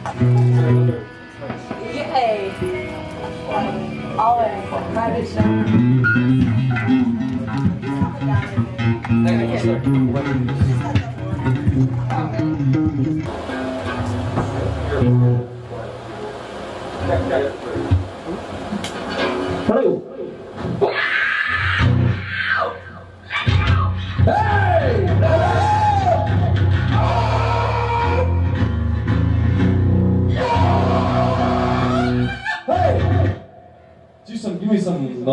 Yay! Always. Private show. Hello. Hey! Hey! Give me some, no.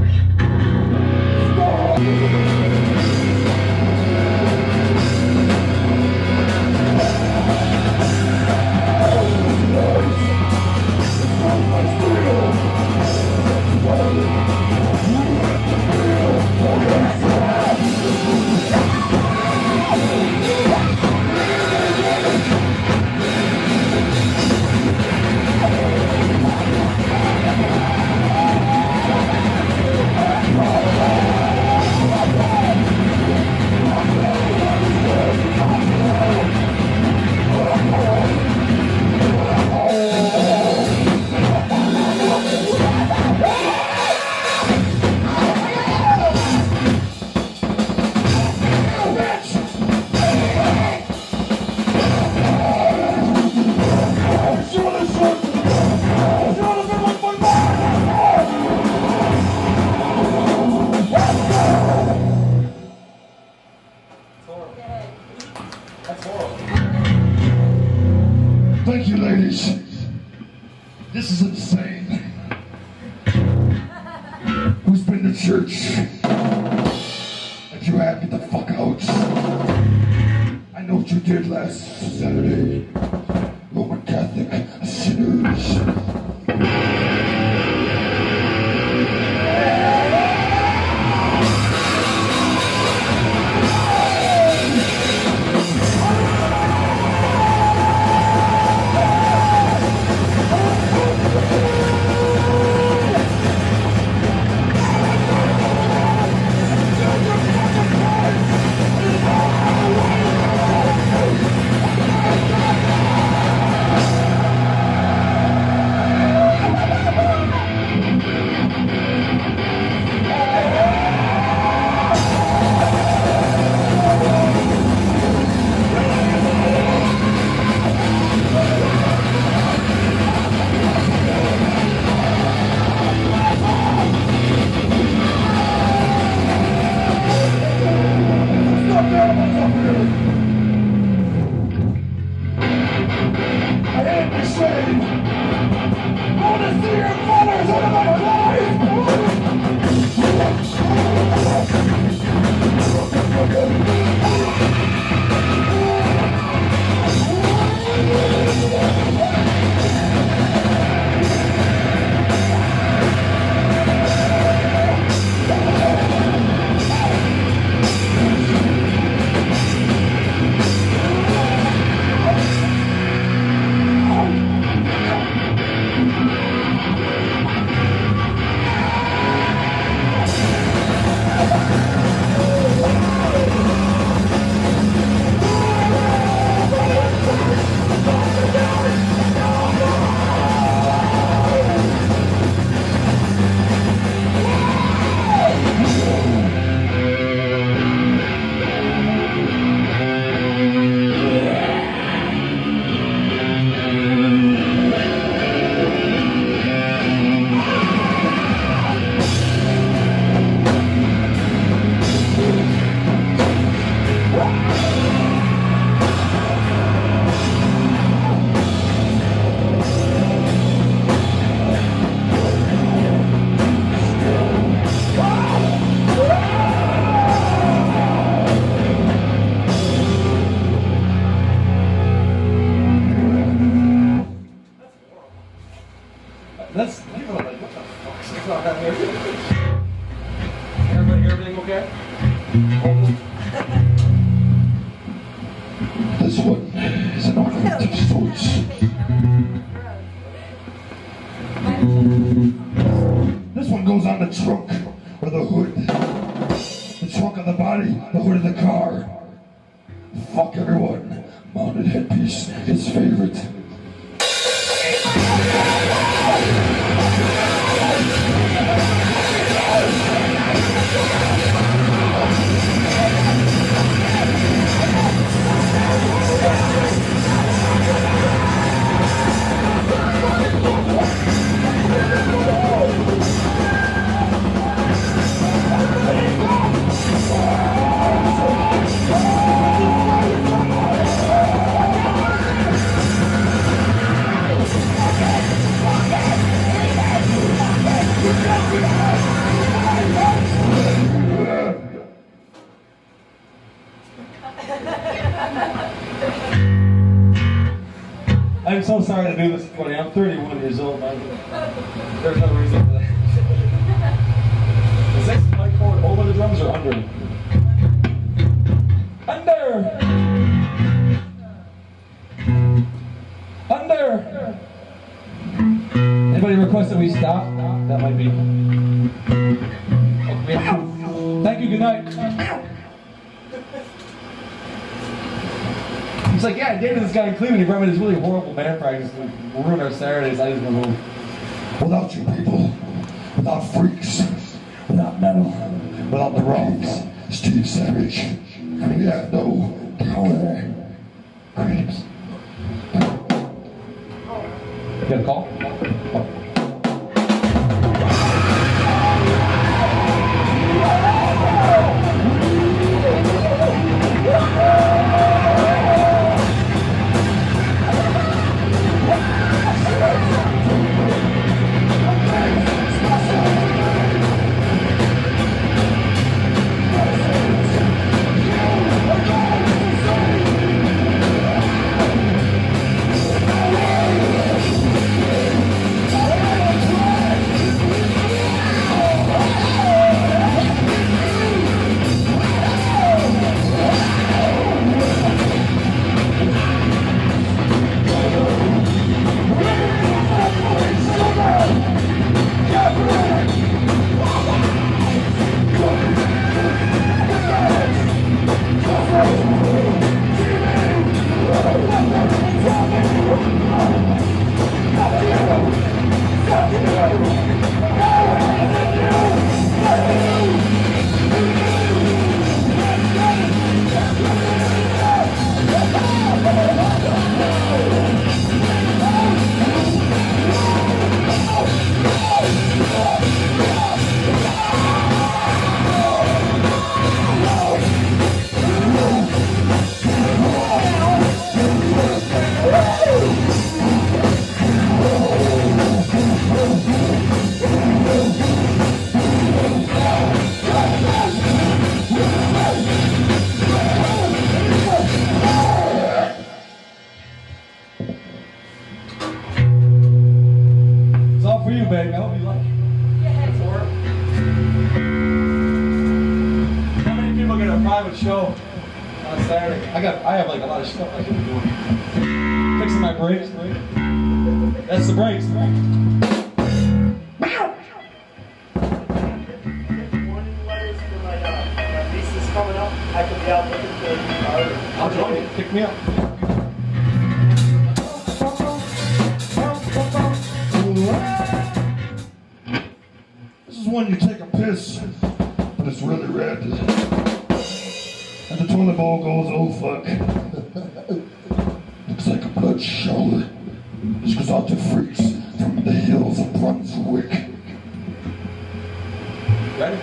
Thank you, ladies. This is insane. Who's been to church? If you have, get the fuck out. I know what you did last Saturday. Roman Catholic sinners. That's people are like, what the fuck's going on here? Everything okay? This one is an ornament of sorts. This one goes on the trunk or the hood. The trunk of the body, the hood of the car. Fuck everyone. Mounted headpiece, his favorite. I'm so sorry to do this, buddy. I'm 31 years old, man. There's no reason for that. Is this mic cord over the drums or under? Under! Under! Anybody request that we stop? That might be. Oh, thank you, good night. He's like, yeah, I dated this guy in Cleveland. He brought me this really horrible band practice and ruined our Saturdays. I just went home. Without you people, without freaks, without metal, without the rocks, Steve Savage, we have no power. Creeps. You got a call? Oh. Baby, I hope you like it. Yeah. How many people get a private show on a Saturday? I have like a lot of stuff I can be doing. Fixing my brakes, right? That's the brakes, right? Warning letters for my lease is coming up. I could be out looking for a car. I'll join you. Pick me up. This is when you take a piss, but it's really red. And the toilet bowl goes, oh fuck. Looks like a blood shower. This goes out to freaks from the hills of Brunswick. Ready?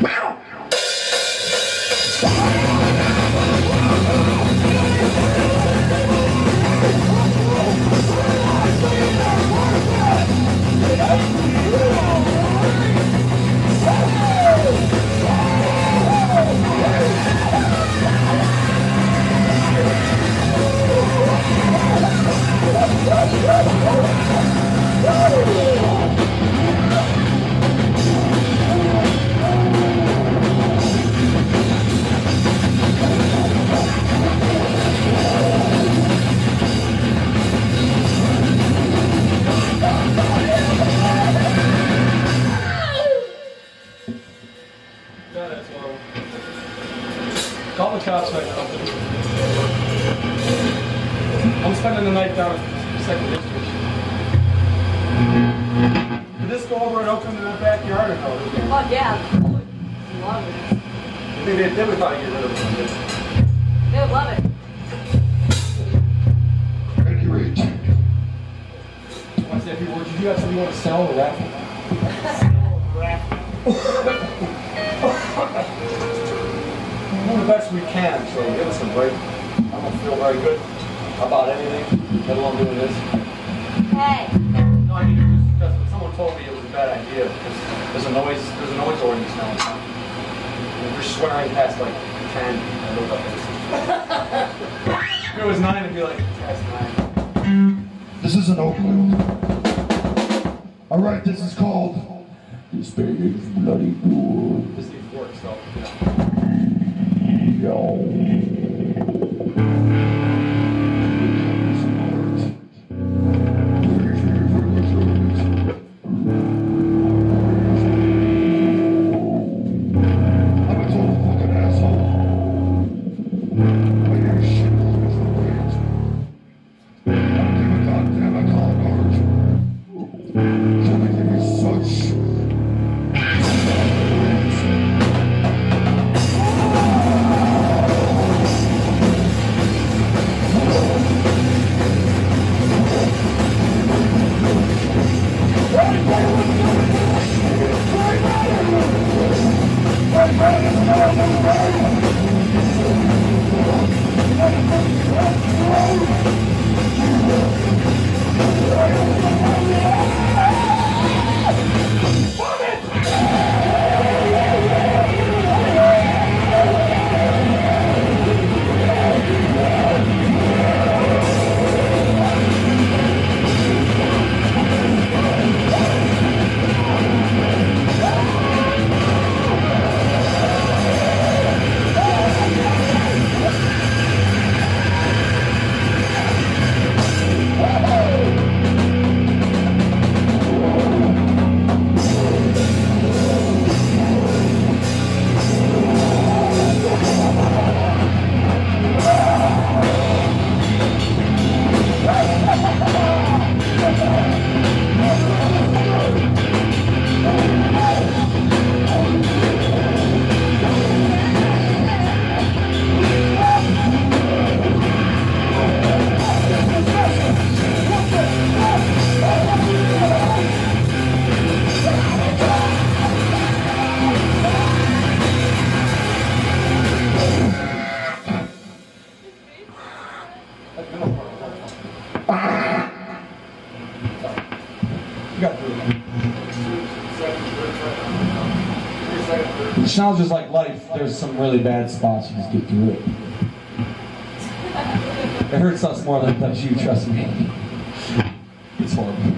Call the cops right now. I'm spending the night down at 2nd District. Did this go over and open in the backyard or no? Oh, yeah. Love it. They would probably get rid of it. They would love it. At any rate, I want to say a few words. Did you have something you want to sell or raffle? We're the best we can, so give us a break. I don't feel very good about anything, let alone doing this. Hey. No, I mean, just because someone told me it was a bad idea because there's a noise ordinance now in town. And we're swearing past like 10. I look up at this. If it was 9, it'd be like, past 9. This is an Oakland. Alright, this is called This Bag is Bloody Good. This needs work, so. Schnauzer's like life. There's some really bad spots. You just get through it. It hurts us more than it does you, trust me. It's horrible.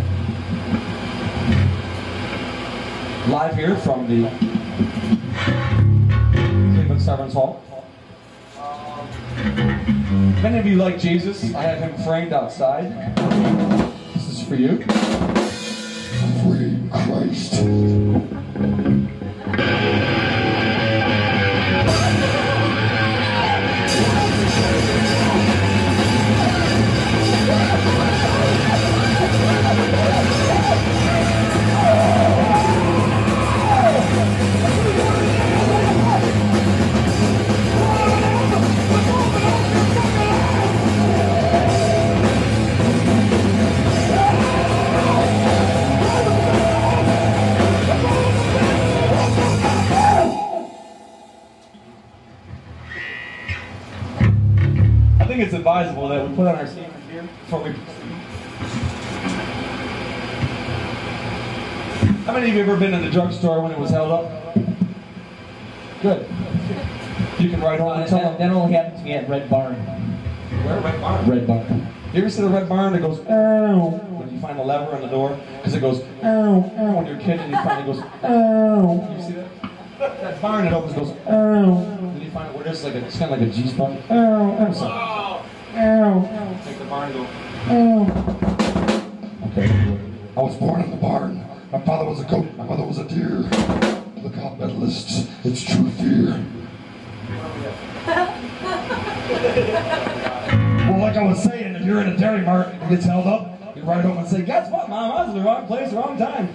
Live here from the Cleveland Servants Hall. If any of you like Jesus, I have him framed outside. This is for you. Free Christ. I think it's advisable that we put on our sneakers here before we proceed. How many of you have ever been in the drugstore when it was held up? Good. You can ride home and tell them. That only happened to me at Red Barn. Where? Red Barn? Red Barn. You ever see the Red Barn that goes, ow, when you find the lever on the door? Because it goes, ow, ow, when you're a kid and you find it goes, ow. You see that? That barn, it opens goes, ow. And you find it where there's like it's kind of like a G spot. Ow, ow, so. Ow. Make the barn go, ow. Okay. I was born in the barn. My father was a goat, my mother was a deer. Look out, medalists, it's true fear. Well, like I was saying, if you're in a dairy mart and it gets held up, you ride home and say, guess what, Mom? I was in the wrong place, wrong time.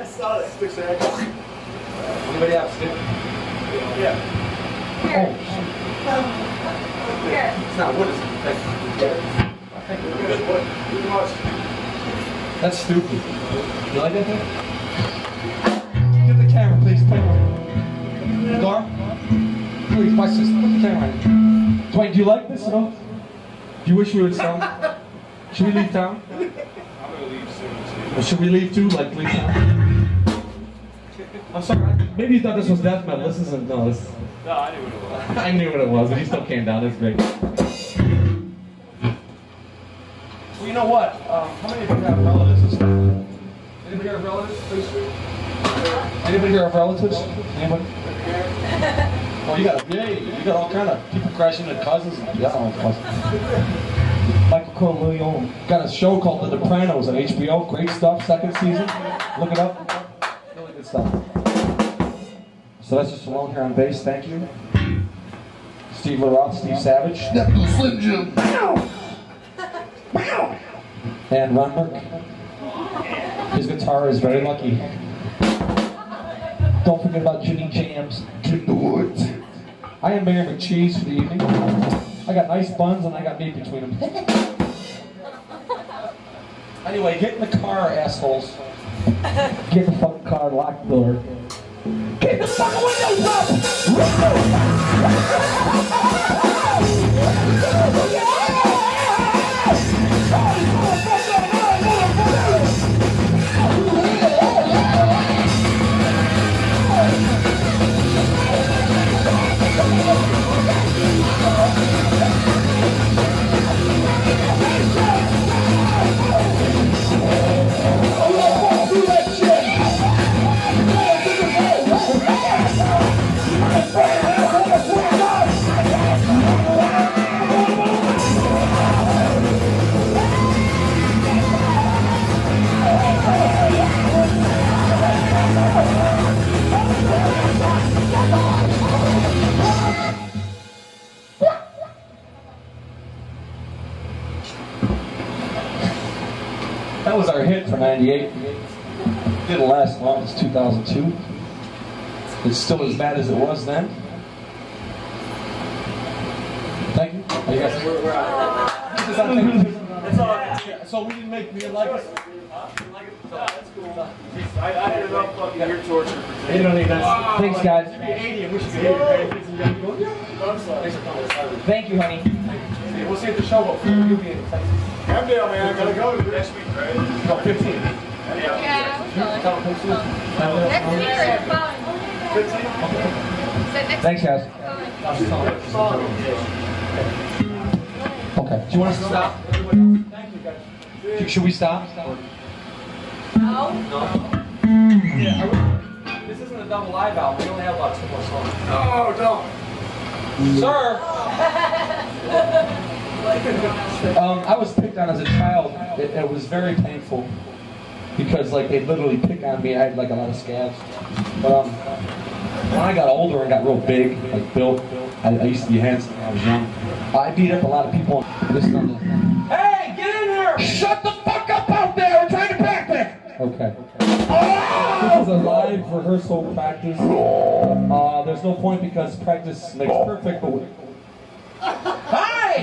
saw that. Sticks of egg. Anybody have stick? Yeah. Here. Oh, Here. it's not wood, is it? Good boy. Good much. That's stupid. You like that thing? Get the camera, please. Dar? Please, my sister, put the camera in. Dwayne, do you like this? No? Do you wish we would sell? Should we leave town? I'm gonna leave soon too. Or should we leave too? Like, leave town? I'm sorry, maybe you thought this was death metal. This isn't, no, this. No, I knew what it was. I knew what it was, but he still came down. It's great. Well, you know what? How many of you have relatives and stuff? Anybody here have relatives, please? Anybody here have relatives? Anybody? Oh, you got all kind of people crashing into cousins. Yeah, I don't know. Michael Corleone got a show called The Sopranos on HBO. Great stuff. Second season. Look it up. Really good stuff. So that's just Stallone here on bass. Thank you. Steve LaRoth, Steve Savage. That was Slim Jim. And Ron Burke. His guitar is very lucky. Don't forget about Jimmy Jams. Jim the Woods. I am Mayor McCheese for the evening. I got nice buns and I got meat between them. Anyway, get in the car, assholes. Get in the fucking car, lock the door. Keep the fucking windows up! That was our hit for '98. Didn't last long. It's 2002. It's still as bad as it was then. Thank you. Are you guys? We're out. That's all. So we didn't make me like us. That's cool. I had enough fucking ear torture for You don't need that. Thanks, guys. You'd be 80 and wish you could hear your parents. I'm sorry. Thank you, honey. We'll see at the show. What you'll be in Texas? I'm down, man. I gotta go next week, right? No, 15. Yeah, we're Come, come soon. next week or following. 15? Next Thanks, guys. following. Okay. Do you want us to stop? Thank you, guys. Should we stop? No? No. Yeah. This isn't a double live album. We only have about 2 more songs. Oh, don't. Sir! I was picked on as a child. It was very painful because, like, they literally pick on me. I had like a lot of scabs. But when I got older and got real big, like built, I used to be handsome when I was young. I beat up a lot of people. Hey, get in here! Shut the fuck up out there! We're trying to backpack. Okay. This is a live rehearsal practice. There's no point because practice makes perfect. But hi!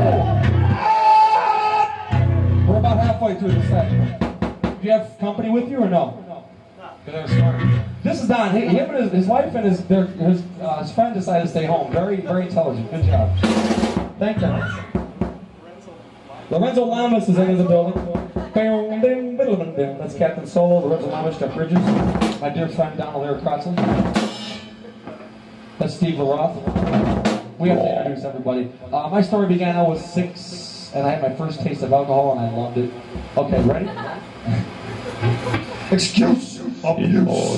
We're about halfway through the set. Do you have company with you or no? No. This is Don. Him and his wife and his friend decided to stay home. Very, very intelligent. Good job. Thank you. Lorenzo Lamas is into the building. That's Captain Solo. Lorenzo Lamas, Jeff Bridges. My dear friend Donald Eric Crotson. That's Steve LaRoth. We have to introduce everybody. My story began. I was 6, and I had my first taste of alcohol, and I loved it. Okay, ready? Excuse abuse.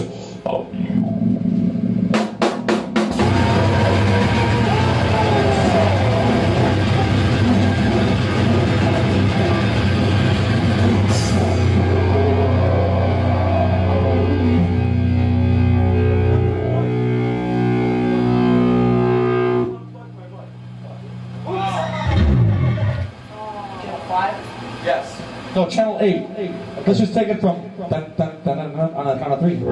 Yes. No, channel 8. Let's just take it from dun, dun, dun, dun, dun, on on the count of 3.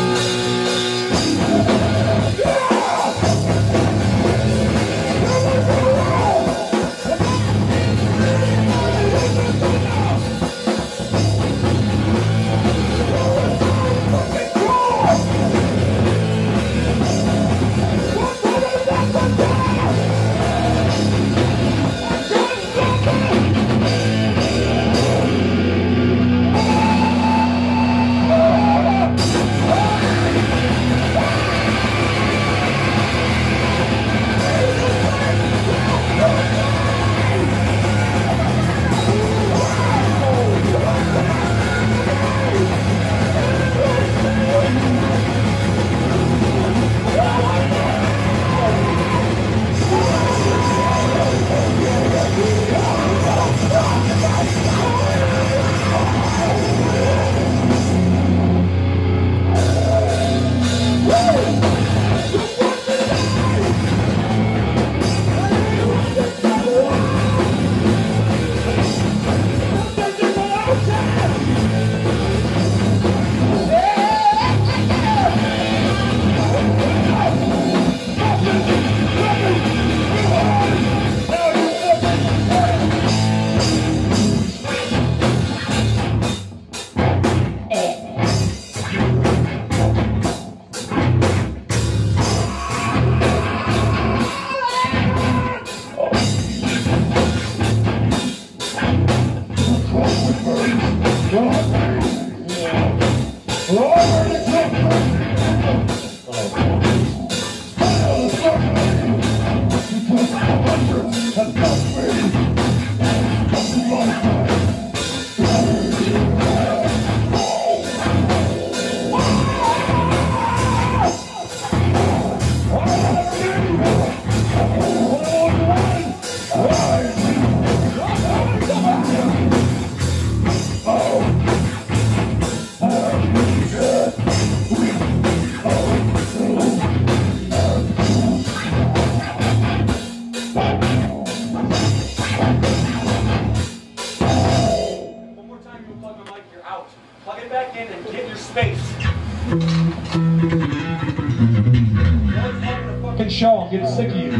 Show, I'm getting sick of you.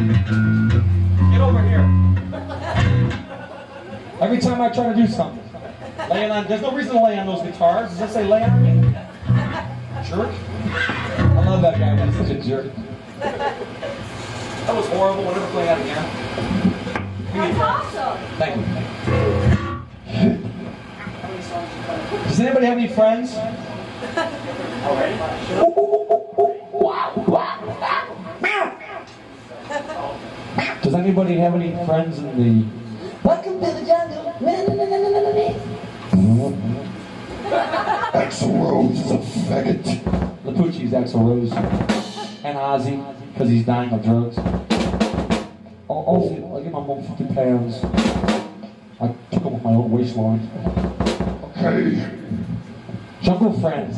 Get over here. Every time I try to do something, laying on, there's no reason to lay on those guitars. Does that say lay on me? Jerk? I love that guy, he's such a jerk. That was horrible, we'll never play that again. That's awesome. Thank you. Does anybody have any friends? Does anybody have any friends in the... Welcome to the jungle. Axl Rose is a faggot. Lapucci's Axl Rose. And Ozzy, because he's dying of drugs. I'll give my mom 50 pounds. I took him with my own waistline. Okay. Jungle friends.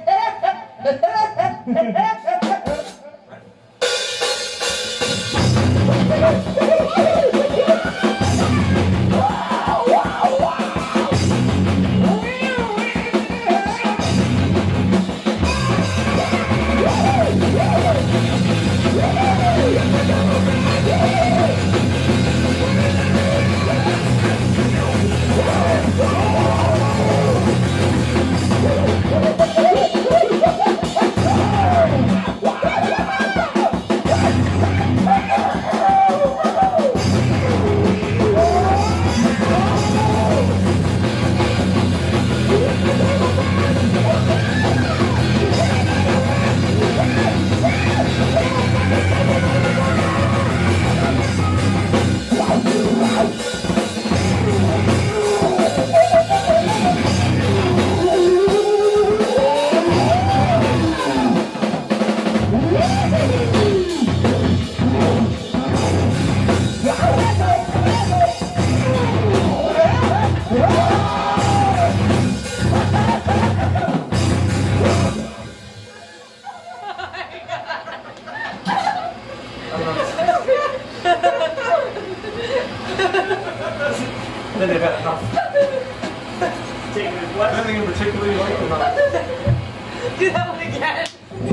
Then they've had enough. Anything in particular you like or not? Do that one again.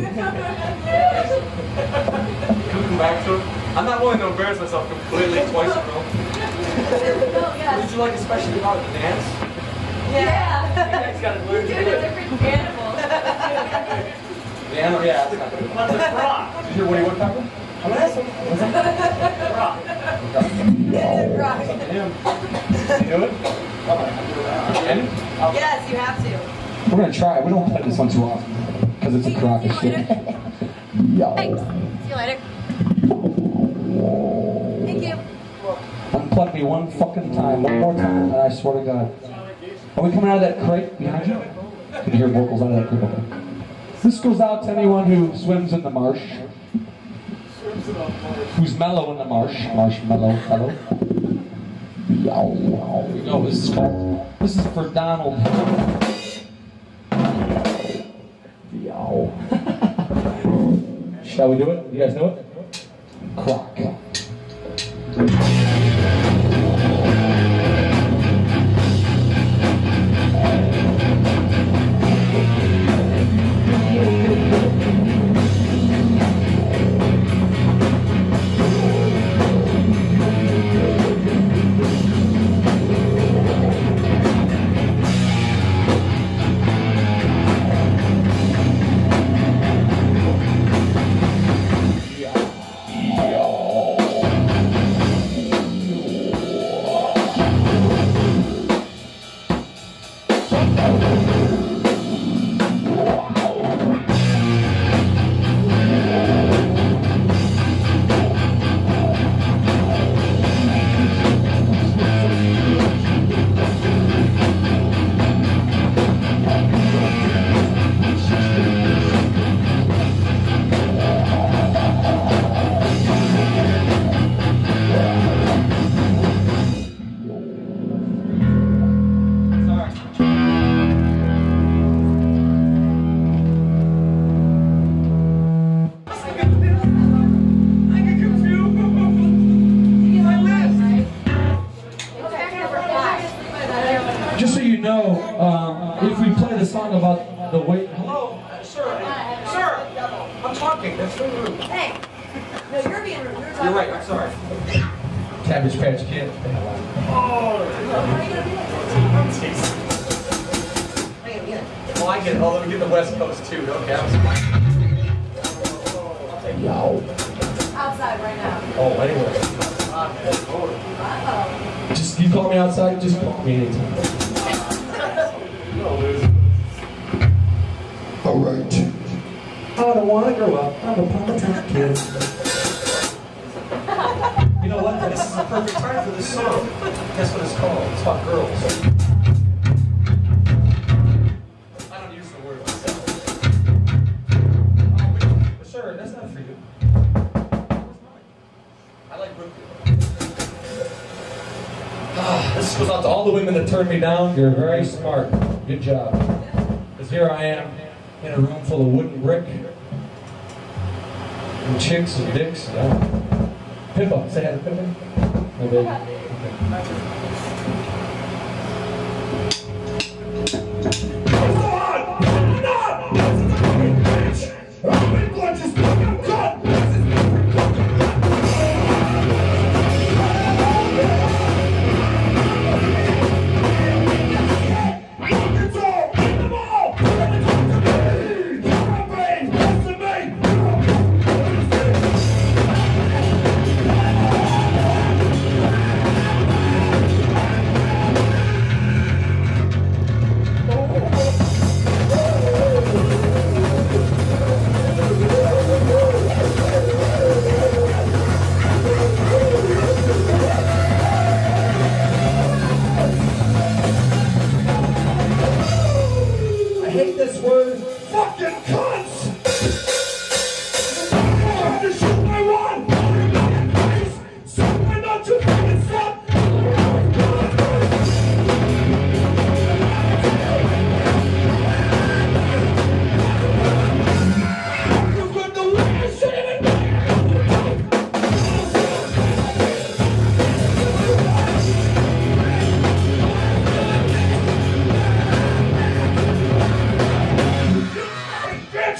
Can we come back to it? I'm not willing to embarrass myself completely twice in a row. Oh, yes. Did you like especially about the dance? Yeah. You guys gotta learn to You're do a it. different animal. The animal, yeah, that's not good. What's a frog? Did you hear Woody Woodpecker? I'm an asshole. What's that? Frog. Right. Him. You do it? And Yes, you have to. we're gonna try it. We don't play this one too often because it's a crock of shit. Yo. Thanks. See you later. Thank you. Unplug me one fucking time, one more time, and I swear to God. Are we coming out of that crate behind you? Can you hear vocals out of that crate? Okay. This goes out to anyone who swims in the marsh. Who's mellow in the marsh. Marshmallow fellow. Yow, yow. Here we go. This is called. This is for Donald. Yow. Shall we do it? You guys know it? Crock. Just so you know, if we play the song about the weight. Hello? Sir, I'm talking. That's so rude. Hey. No, you're being rude. You're right, I'm sorry. Cabbage Patch Kid. Well, I get it. Oh, let me get the West Coast too. Okay, I'm sorry. Yow. Outside right now. Oh, anyway. Uh-oh. Just you call me outside. Just call me anytime. All right. I don't want to grow up. I'm a Palmatine kid. You know what? This is the perfect time for this song. Guess what it's called? It's about girls. I don't use the word myself. But sir, that's not for you. I like Brookfield. This goes out to all the women that turned me down. You're very smart. Good job. Because here I am in a room full of wooden brick and chicks and dicks. Yeah. Pippa, say hi to Pippa. Oh, baby.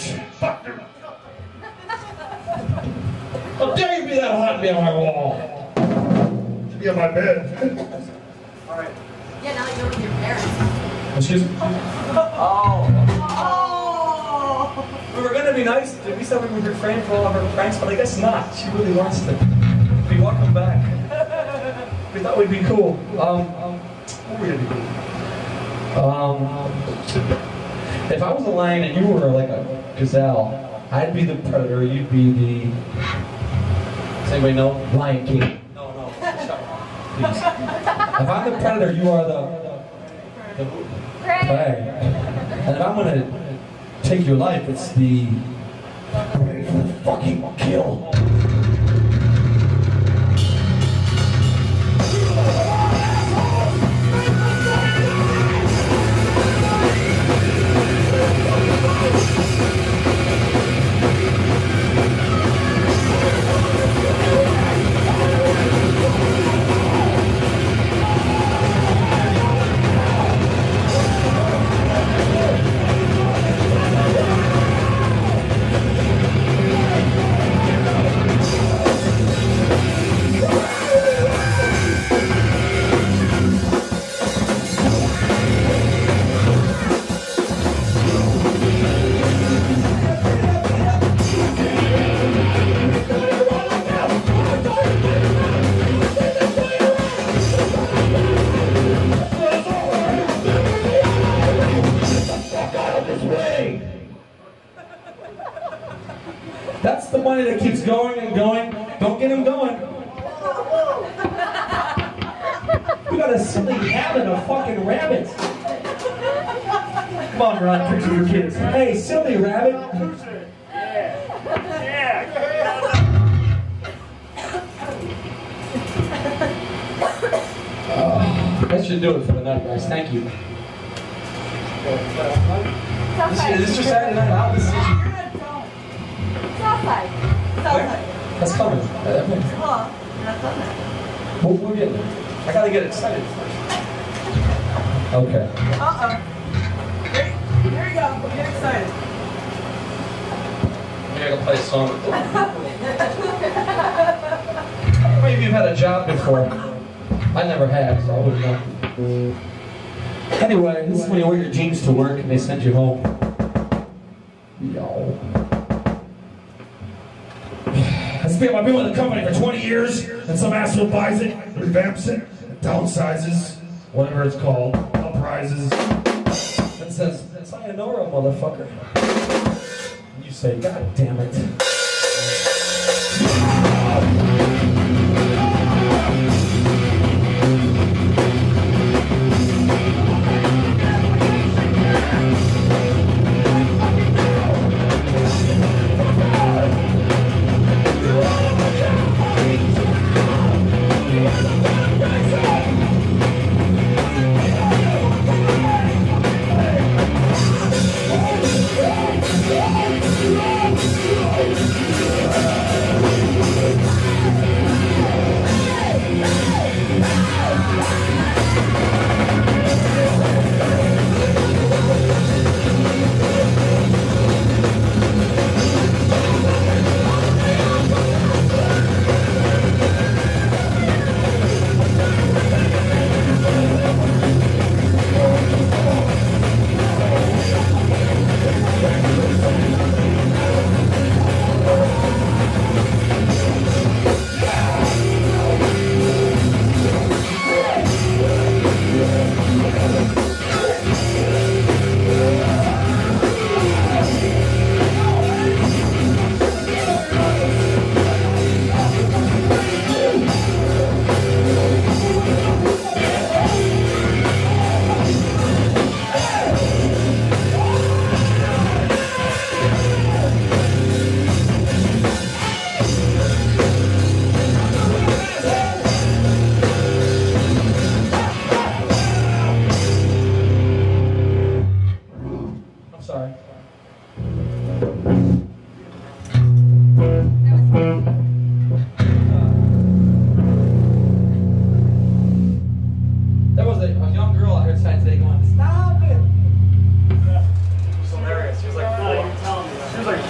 bitch! Fuck her! How dare you be that hot and be on my wall? To be on my bed. Alright. Yeah, now that you're with your parents. Excuse me? Oh. We were gonna be nice. We said we would refrain from all of her pranks, but I guess not. She really wants to be welcome back. We thought we'd be cool. What were we gonna do? If I was a lion and you were like a gazelle, I'd be the predator, you'd be the... Does anybody know? Lion King. No. Shut up. Please. If I'm the predator, you are the prey. And if I'm gonna take your life, it's the... Ready for the fucking kill. That's the money that keeps going and going. Don't get him going. We got a silly habit of fucking rabbits. Come on, Ron, picture your kids. Hey, silly rabbit. That should do it for the night, guys. Thank you. Is this your Saturday night out? This is It's outside. It's outside. That's coming. Oh, that's done that. We'll get there. I gotta get excited first. Okay. Here you go. Get excited. Maybe I can play a song. Maybe you've had a job before. I never have, so I wouldn't know. Anyway, this is when you wear your jeans to work and they send you home. Yo. I've been with the company for 20 years, and some asshole buys it, revamps it, downsizes, whatever it's called, uprises, and says, sayonara, motherfucker. And you say, God damn it.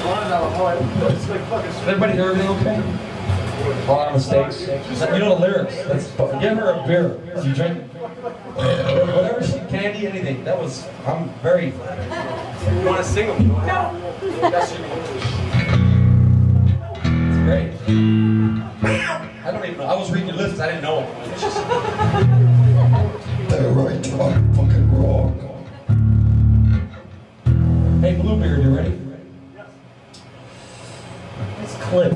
It's like fucking. Did everybody hear everything okay? A lot of mistakes. You know the lyrics. Give her a beer. You drink whatever she candy, anything. That was. I'm very. You want to sing them? No. It's great. I don't even know. I was reading your lists. I didn't know. It's just. They're right, I'm fucking wrong. Hey, Bluebeard, you ready? This clip.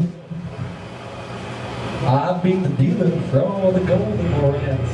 I've been the dealer for all the golden mornings.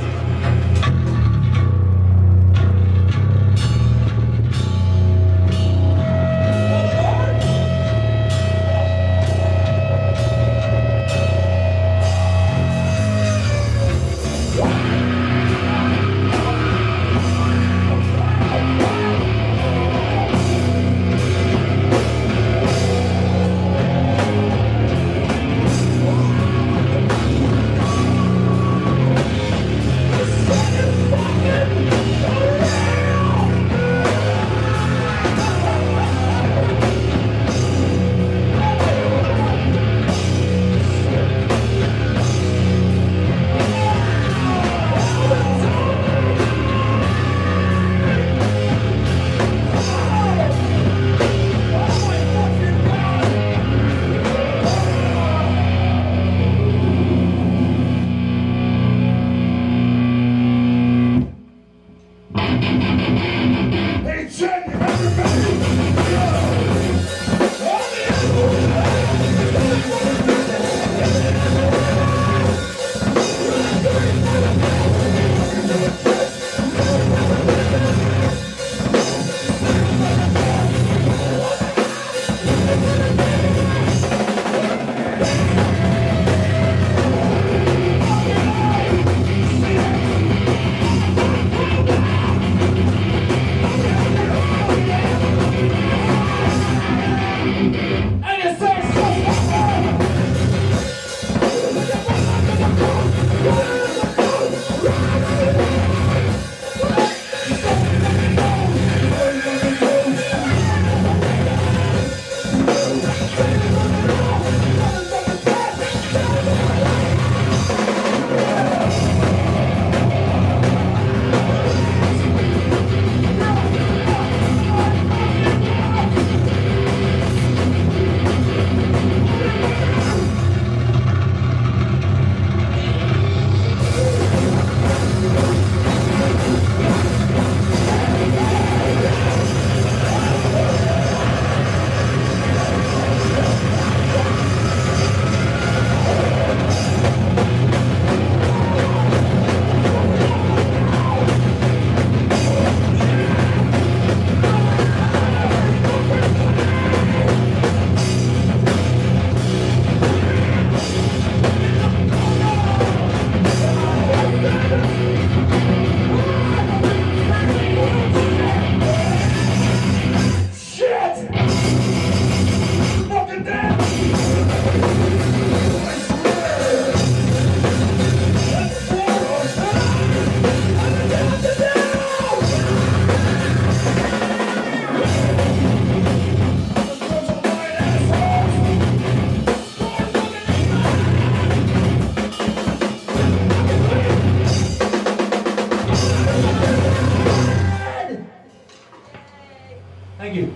Thank you.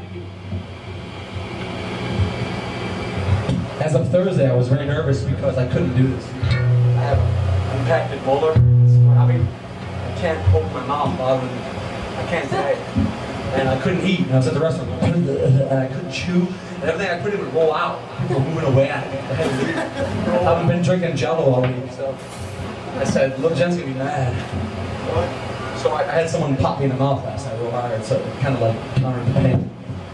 As of Thursday, I was very nervous because I couldn't do this. I have an impacted molar. It's throbbing. I can't open my mouth other than I can't say. And I couldn't eat. And I was at the restaurant and I couldn't chew. And everything I couldn't even roll out. People were moving away. I haven't been drinking Jello all week, so I said, "Look, Jen's gonna be mad." So I had someone pop me in the mouth last night real hard, so it kind of like countered the pain.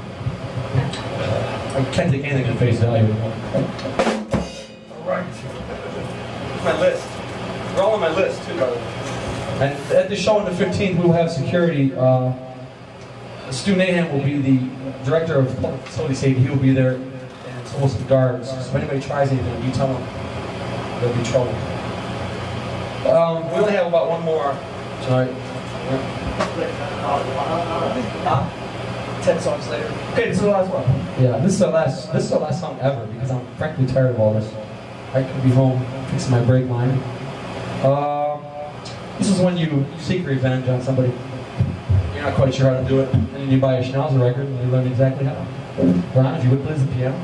I can't take anything at face value anymore. Alright. My list. They're all on my list too, brother. And at the show on the 15th, we will have security. Stu Nahan will be the director of public facility safety. He will be there, and so will some guards. So if anybody tries anything, you tell them there'll be trouble. We only have about one more. Sorry. 10 songs later. Okay, this is the last one. Yeah, this is the last song ever because I'm frankly tired of all this. I could be home fixing my brake line. This is when you seek revenge on somebody. You're not quite sure how to do it, and then you buy a Schnauzer record and you learn exactly how. Ron, if you would please the piano.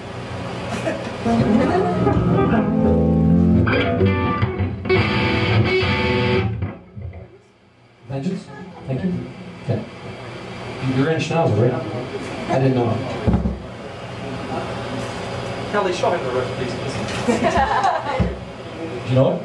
Vengeance? Thank you. Okay. You're in Schnauzer, right? I didn't know. Kelly, show him the rest, please. Do you know it?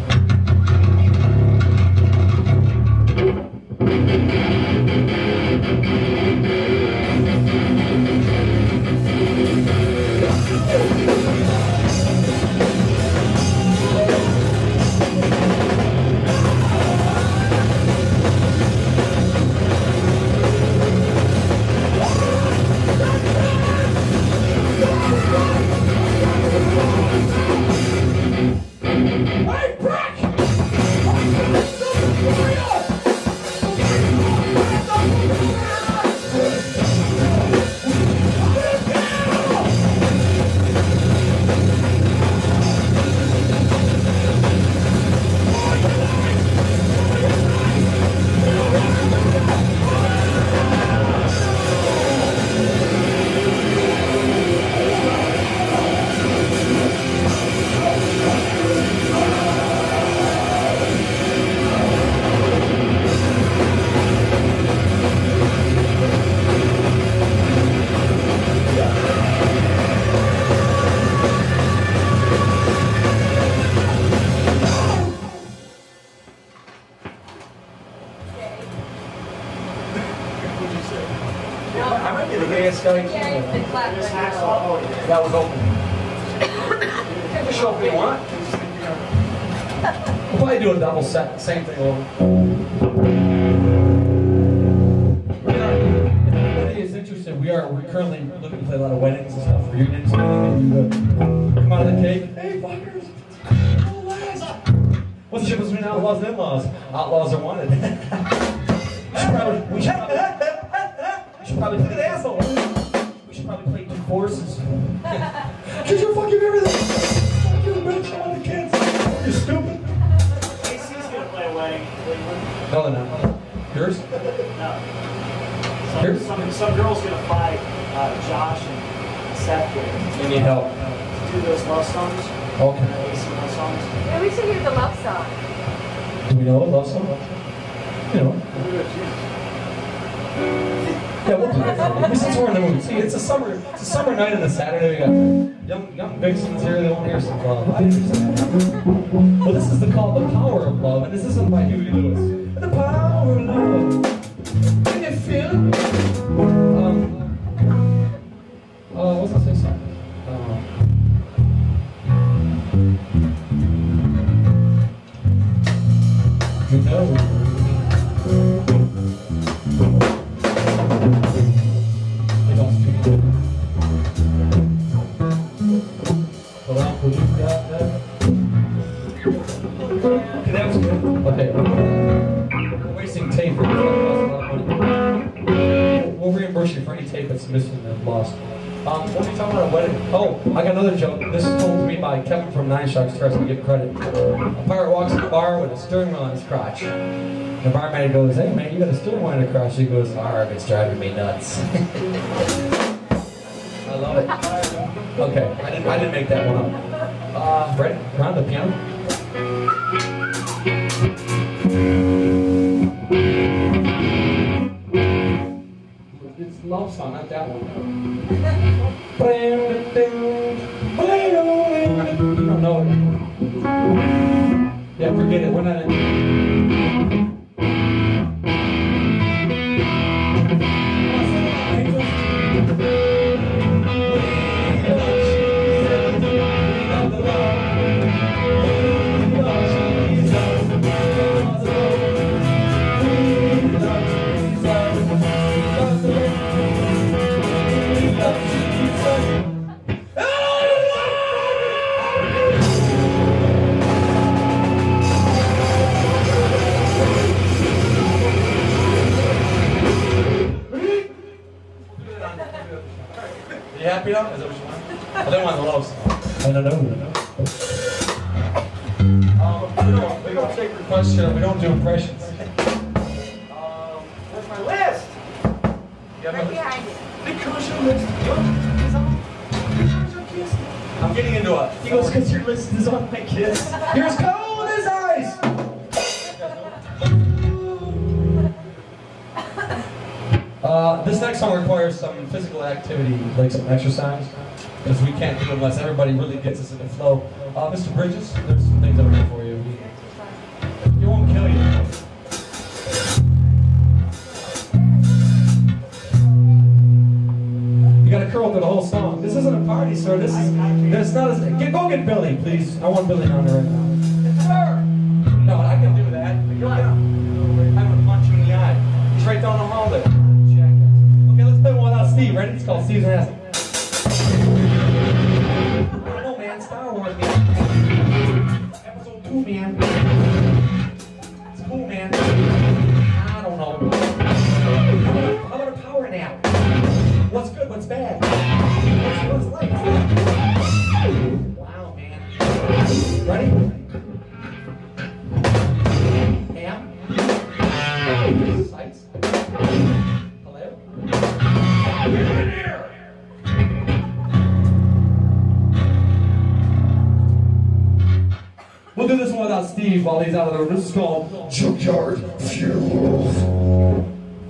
I might be the gayest guy. That was open. Just show up if you want. We'll probably do a double set, same thing over. If anybody is interested, we're currently looking to play a lot of weddings and stuff, reunions, come out of the cave. Hey, fuckers! What's the difference between outlaws and in-laws? Outlaws are wanted. we should probably play the asshole. We should probably play 2 choruses. Cause you're fucking everything. Fuck you, bitch. I want the kids. You're stupid. AC's gonna play a wedding in Cleveland. No, they're not. Yours? No. Yours? Some girl's gonna fly Josh and Seth here. You need help. To do those love songs. Okay. AC love songs. Yeah, we should hear the love song. Do we know a love song? You know. Yeah, we'll do that. Since we're in the mood. See, it's a summer night and a Saturday. We got young Vixens here. They want to hear some love. I understand. Well, this is called The Power of Love, and this isn't by Huey Lewis. The Power of Love. Can you feel it? What's that say song? You know. Okay, we're wasting tape. We'll reimburse you for any tape that's missing and lost. What are you talking about a wedding? Oh, I got another joke. This is told to me by Kevin from Nine Sharks. Tries to give credit. A pirate walks in the bar with a steering wheel on his crotch. The barman goes, "Hey man, you got a steering wheel on your crotch." He goes, "Arg, it's driving me nuts." I love it. Okay, I didn't make that one up. Ready? Round the piano. It's a love song, not that one. You don't know it. Yeah, forget it. We're not in. I don't want the lows. I don't know. We don't take requests here. We don't do impressions. Where's my list? Right behind it. Because your list is on. Because your kiss. I'm getting into a. He goes, because your list is on my kiss. Here's cold as ice. This next song requires some physical activity, like some exercise, because we can't do it unless everybody really gets us in the flow. Mr. Bridges, there's some things over here for you. It won't kill you. You gotta curl through the whole song. This isn't a party, sir. This not a... Go get Billy, please. I want Billy down there right now. Sir! No, I can do that. You'll get I'm gonna punch you in the eye. He's right down the hall there. Okay, let's play one without Steve. Ready? It's called Steve's Ass. I don't know, man. Star Wars, man. Episode 2, man. It's cool, man. I don't know. How about a power nap? What's good? What's bad? What's life? Wow, man. Ready? Ham? Sights? Hello? Get in here! We'll do this one without Steve while he's out of the room. This is called Junkyard Funerals.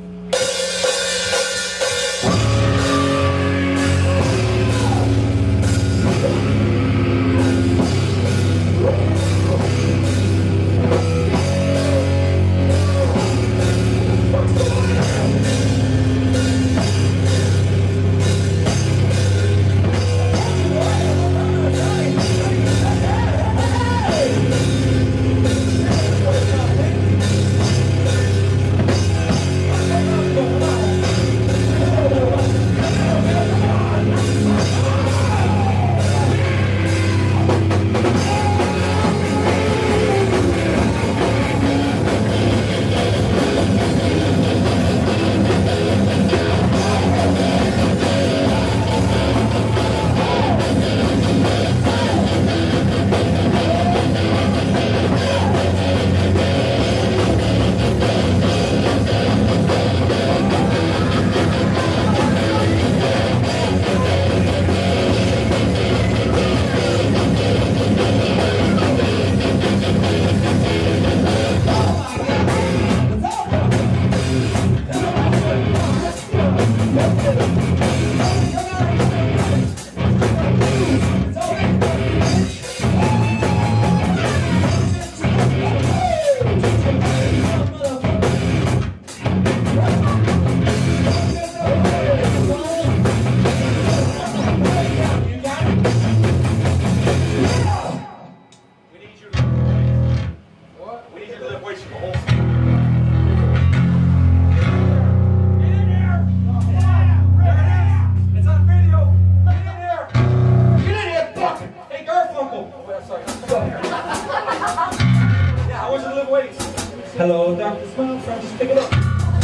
Hello, Dr. Smile, try to just pick it up.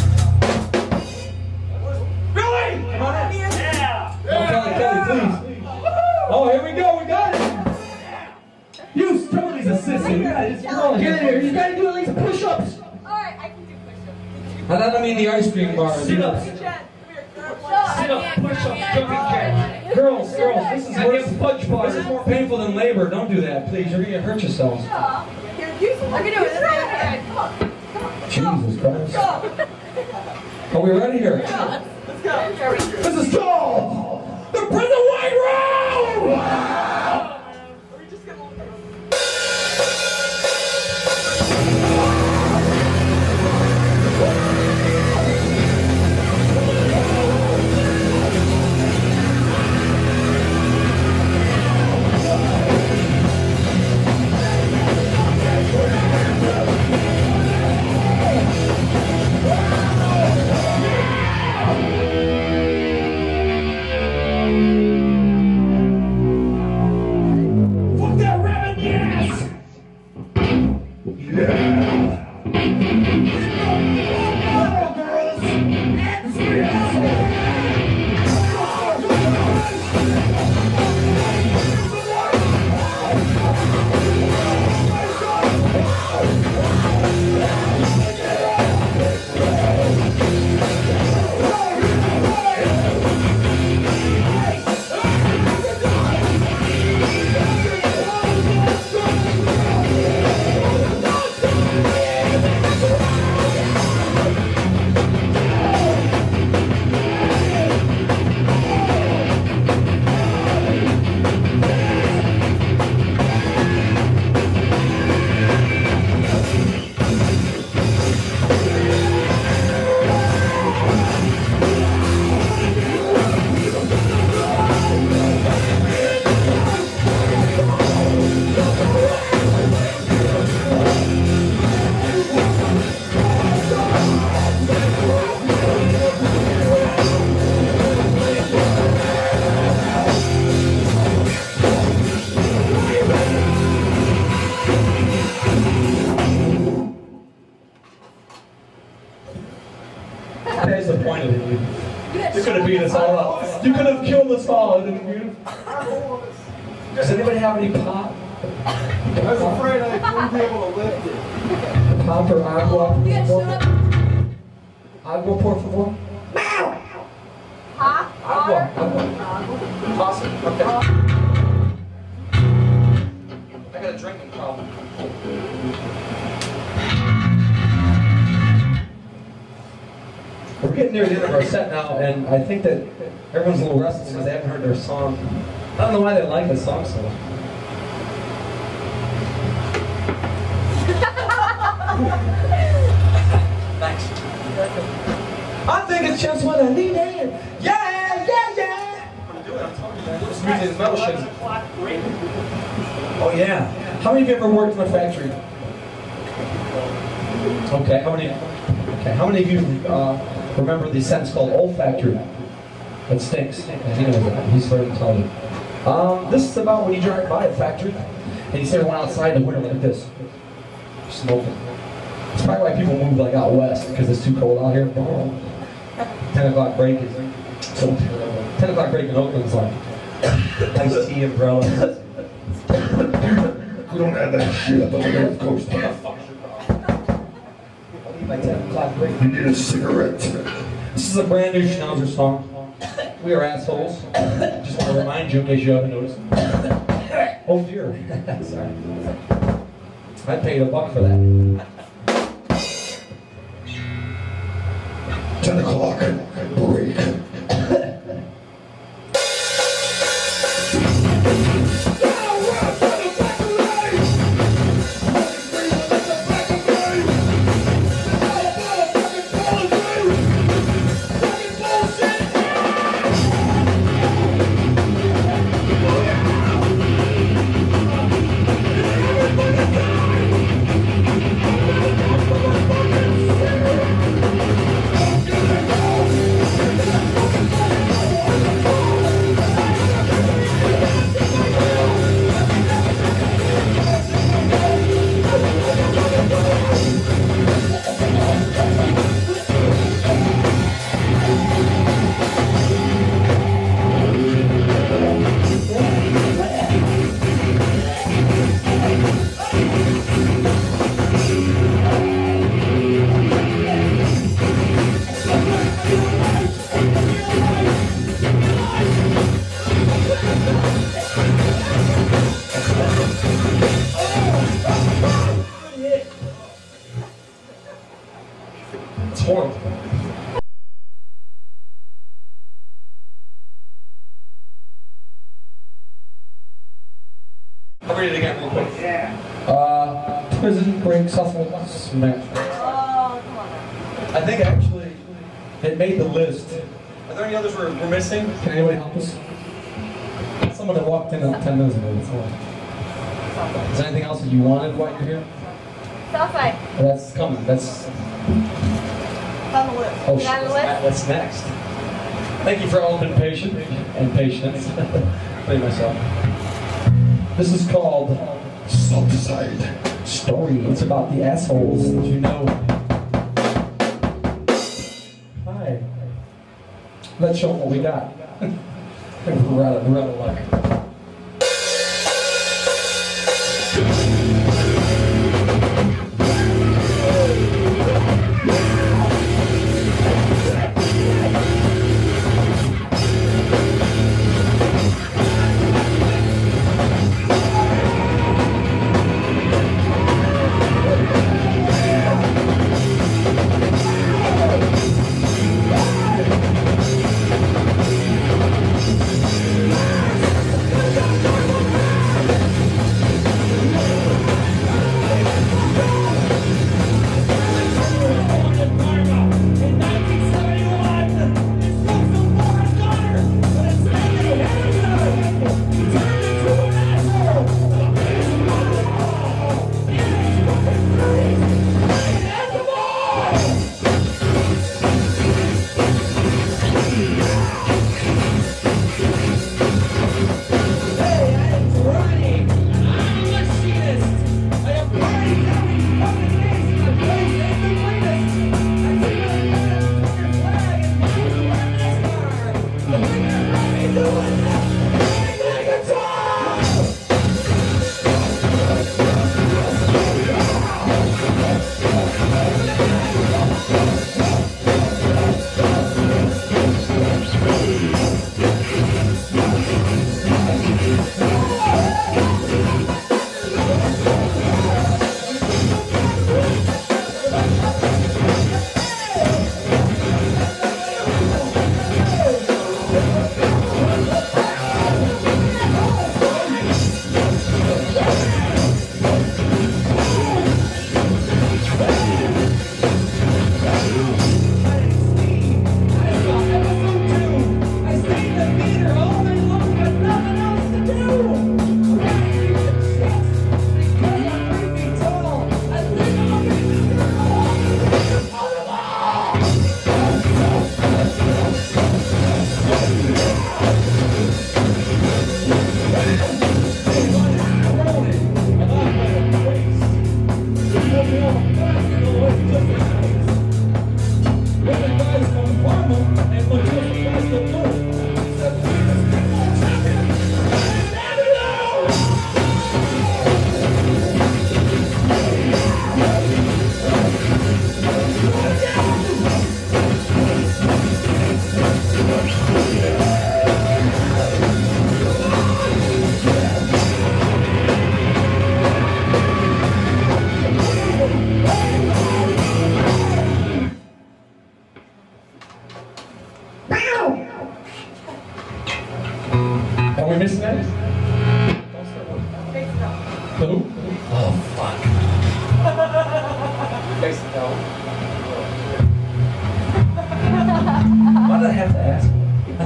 Billy! Come on in. Yeah! Kelly, please. Oh, here we go, we got it. You, Tony's assistant. Get in here. You gotta do at least push-ups. Alright, I can do push-ups. I don't mean the ice cream bar. Sit-ups. Sit-ups, push-ups, jumping jacks. Girls, this is worse. Punch bar. This is more painful than labor. Don't do that, please. You're gonna hurt yourselves. Here, use some. I can do it. Come on. Jesus Christ. Are we ready here? Let's go. This is called the Prison White Room! Are we just gonna look at have beat us all up. You could have killed us all. Does anybody have any pop? I was afraid I wouldn't be able to lift it. Pop or agua? Agua, por favor. Huh? Agua. Toss it. Okay. I got a drinking problem. We're getting near the end of our set now, and I think that everyone's a little restless because they haven't heard their song. I don't know why they like this song so much. Thanks. I think it's just what I need. Yeah, yeah, yeah. I'm doing it. I'm talking about this music is metal shit. Oh yeah. How many of you ever worked in a factory? Okay. How many of you remember the sentence called olfactory? That stinks. Yeah, he knows that. He's very intelligent. This is about when you drive by a factory and you see everyone outside in the winter like this, smoking. It's probably why people move like out west because it's too cold out here. 10 o'clock break is so terrible. 10 o'clock break in Oakland is like iced tea umbrella. We don't have that shit up on the North Coast. By 10 o'clock break. You need a cigarette. This is a brand new Schnauzer song. We are assholes. Just want to remind you in case you haven't noticed. Oh dear. Sorry. I paid $1 for that. 10 o'clock break. It's horrible. I'll read it again real quick. Prison break, Suffolk, smash. Oh, come on now. I think actually it made the list. Are there any others we're missing? Can anybody help us? Someone that walked in 10 minutes ago. That's all. Is there anything else that you wanted while you're here? Southside. That's coming. That's. It's on the list. Oh Is shit. that on the list? What's next? Thank you for all been patient and patience. Play myself. This is called Southside Story. It's about the assholes that you know. Hi. Let's show them what we got. We're out of luck.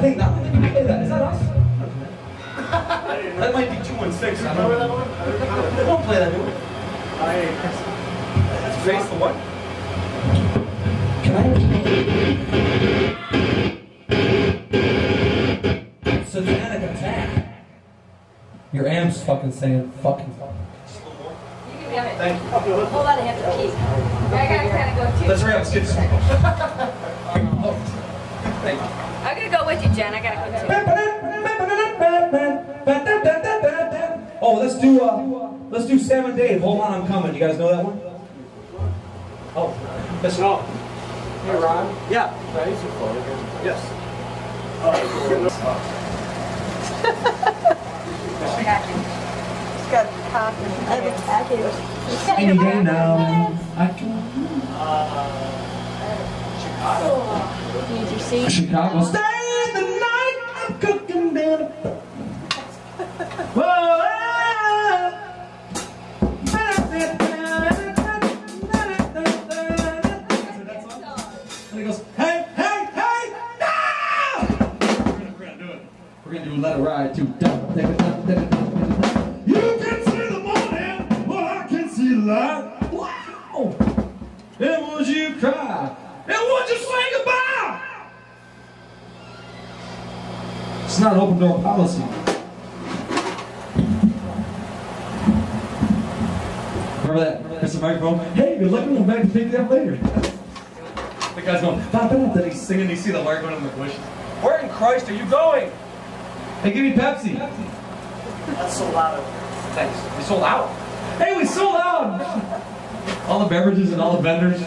think you can play that. Is that us? That might be 216. I don't Remember know. that one? They don't play that, do we? That's face the what? Can I? Satanic attack. Your am's fucking saying fucking. You can have it. Thank you. Hold on, I have to pee. I gotta kind of go too. Let's hurry up. Let's get this. Thank you. I'm gonna go with you, Jen. I gotta go too. Oh, let's do 7 Dave. Hold on, I'm coming. You guys know that one? Oh, listen. No. Hey, Ron. Yeah. Can I use your phone again? Yes. It's got coffee. I have a package. Any day now. I can. Need your seat. Chicago. Stay the night. I'm cooking dinner. Whoa. And he goes, hey, hey, hey, no! We're gonna do it. We're gonna do Let It Ride too. You can see the morning, but I can see the light. Wow! And would you cry? And would you say goodbye? It's not an open door policy. Remember that? There's a microphone. Hey, good luck. I'm back to pick you up later. The guy's going, then he's singing, you see the lark going in the bush. Where in Christ are you going? Hey, give me Pepsi. That's so loud. Thanks. We sold out. Hey, we sold out. All the beverages and all the vendors.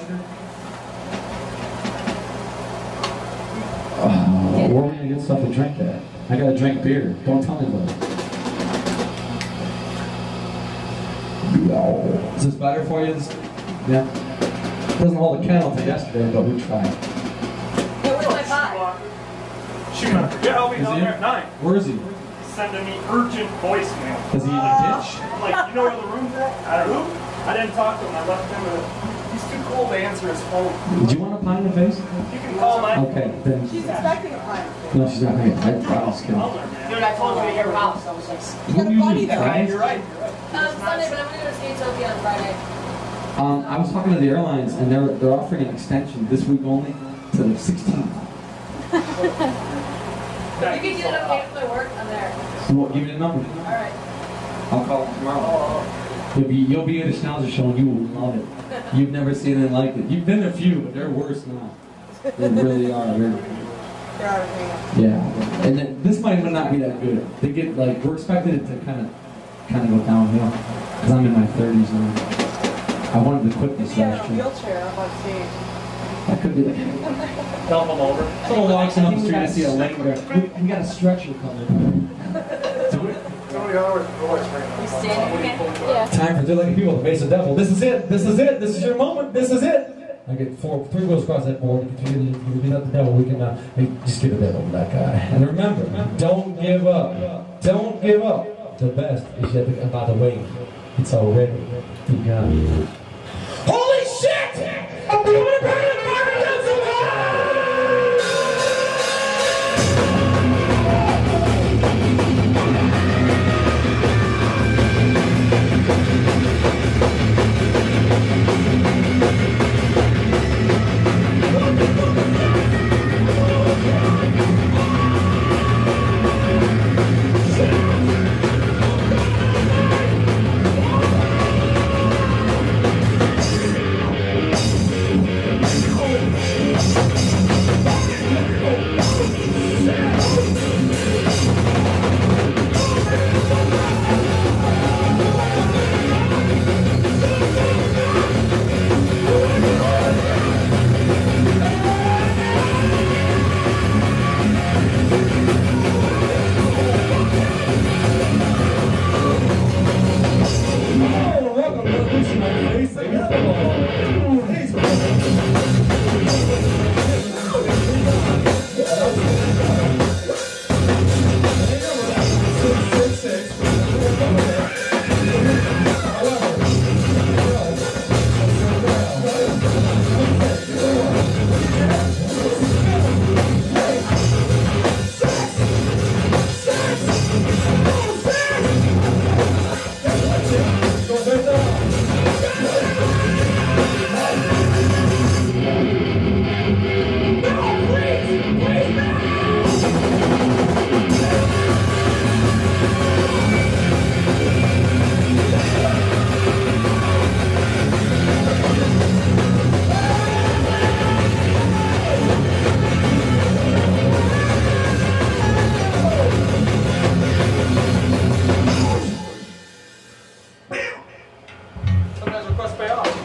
Where are we gonna get stuff to drink at? I gotta drink beer. Don't tell me about it. Is this better for you? Yeah. Doesn't hold a candle to yesterday, but we tried. Hey, where's my pot? Schumacher. Yeah, I'll be Is down he? there at 9. Where is he? Sending me urgent voicemail. Is he in a ditch? Like, you know where the room's at? I don't know. I didn't talk to him. I left him he's too cool to answer his phone. Do you want a pie in the face? You can call my... Okay, then. She's expecting a pie. No, she's not here. I was kidding. Dude, I told her to your house. I was like, Who usually tries? You're right. Sunday, but I'm gonna go to Skate Tokyo on Friday. I was talking to the airlines, and they're offering an extension this week only to the 16th. If you can get it okay with my work, I'm there. So what? Give me the number. Alright. I'll call them tomorrow. You'll be at a Schnauzer Show, and you will love it. You've never seen anything like it. You've been to a few, but they're worse now. They really are. Yeah, and this might not be that good. They get like we're expecting it to kind of go downhill because I'm in my 30s now. I wanted to quit this last year. wheelchair up on stage. That could be the case. Dump him over. Someone walks in on the street and see a lake there. We got a stretcher coming. How many hours of voice right now? You standing again? Yeah. Time for like people to face the devil. This is it. This is it. This is your moment. This is it. I get three goes across that board. If you beat up the devil, we can hey, just give the devil to that guy. And remember, don't give up. Don't give up. The best is yet about to wait. It's already begun. Holy shit! I'm going to burn it!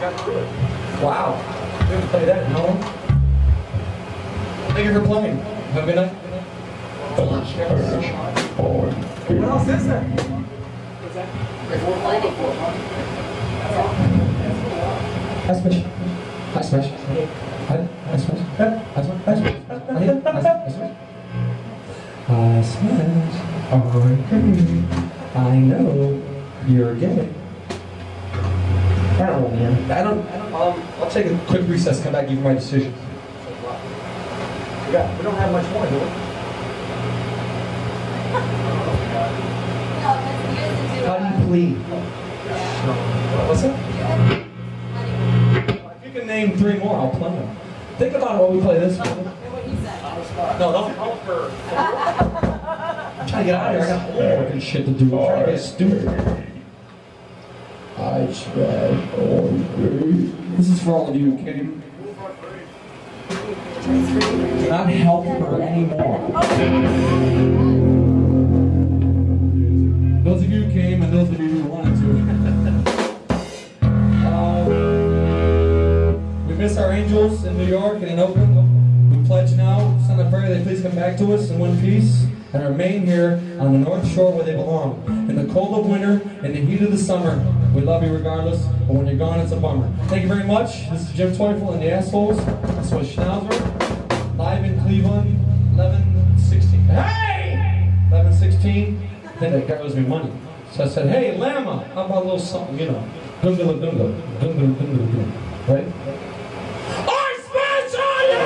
Wow. We haven't played that in how long? Thank you for playing. Have a good night. What else is there? Hi, Smash. Hi, Smash. Hi, Smash. Hi, Smash. Hi, Smash. Hi, Smash. I know you're gay. I don't know, man. I'll take a quick recess, come back, give you my decision. We don't have much more, do we? How do you plead? What's that? If you can name 3 more, I'll play them. Think about it while we play this one. No, don't help her. I'm trying to get out of here. I got homework and shit to do. I'm trying to get stupid. I tried all day. This is for all of you, Kitty. Do not help her anymore. Those of you who came and those of you who wanted to. We miss our angels in New York and in Oakland. We pledge now, send a prayer they please come back to us in one piece and remain here on the North Shore where they belong. In the cold of winter, in the heat of the summer, we love you regardless, but when you're gone, it's a bummer. Thank you very much. This is Jim Teufel and the Assholes. This was Schnauzer, live in Cleveland, 11/16. Hey! 11/16. Then that guy owes me money. So I said, hey, Lama, how about a little something, you know? Dundala, dundala, dundala, dundala, dundala. Right? I smash on you!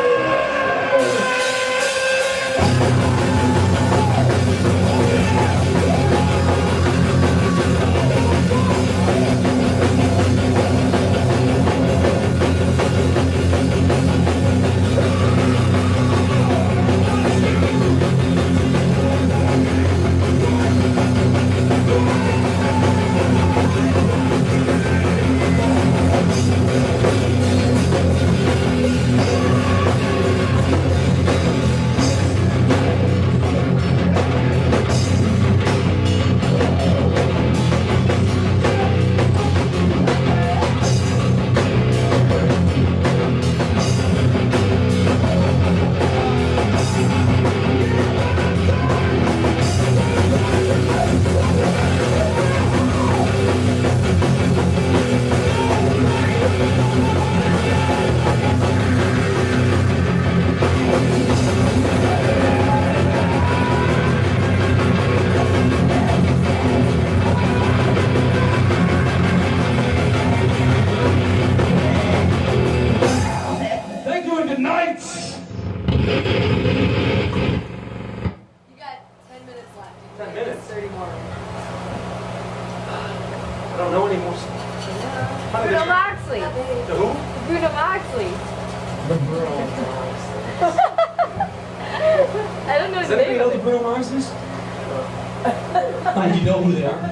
You know who they are?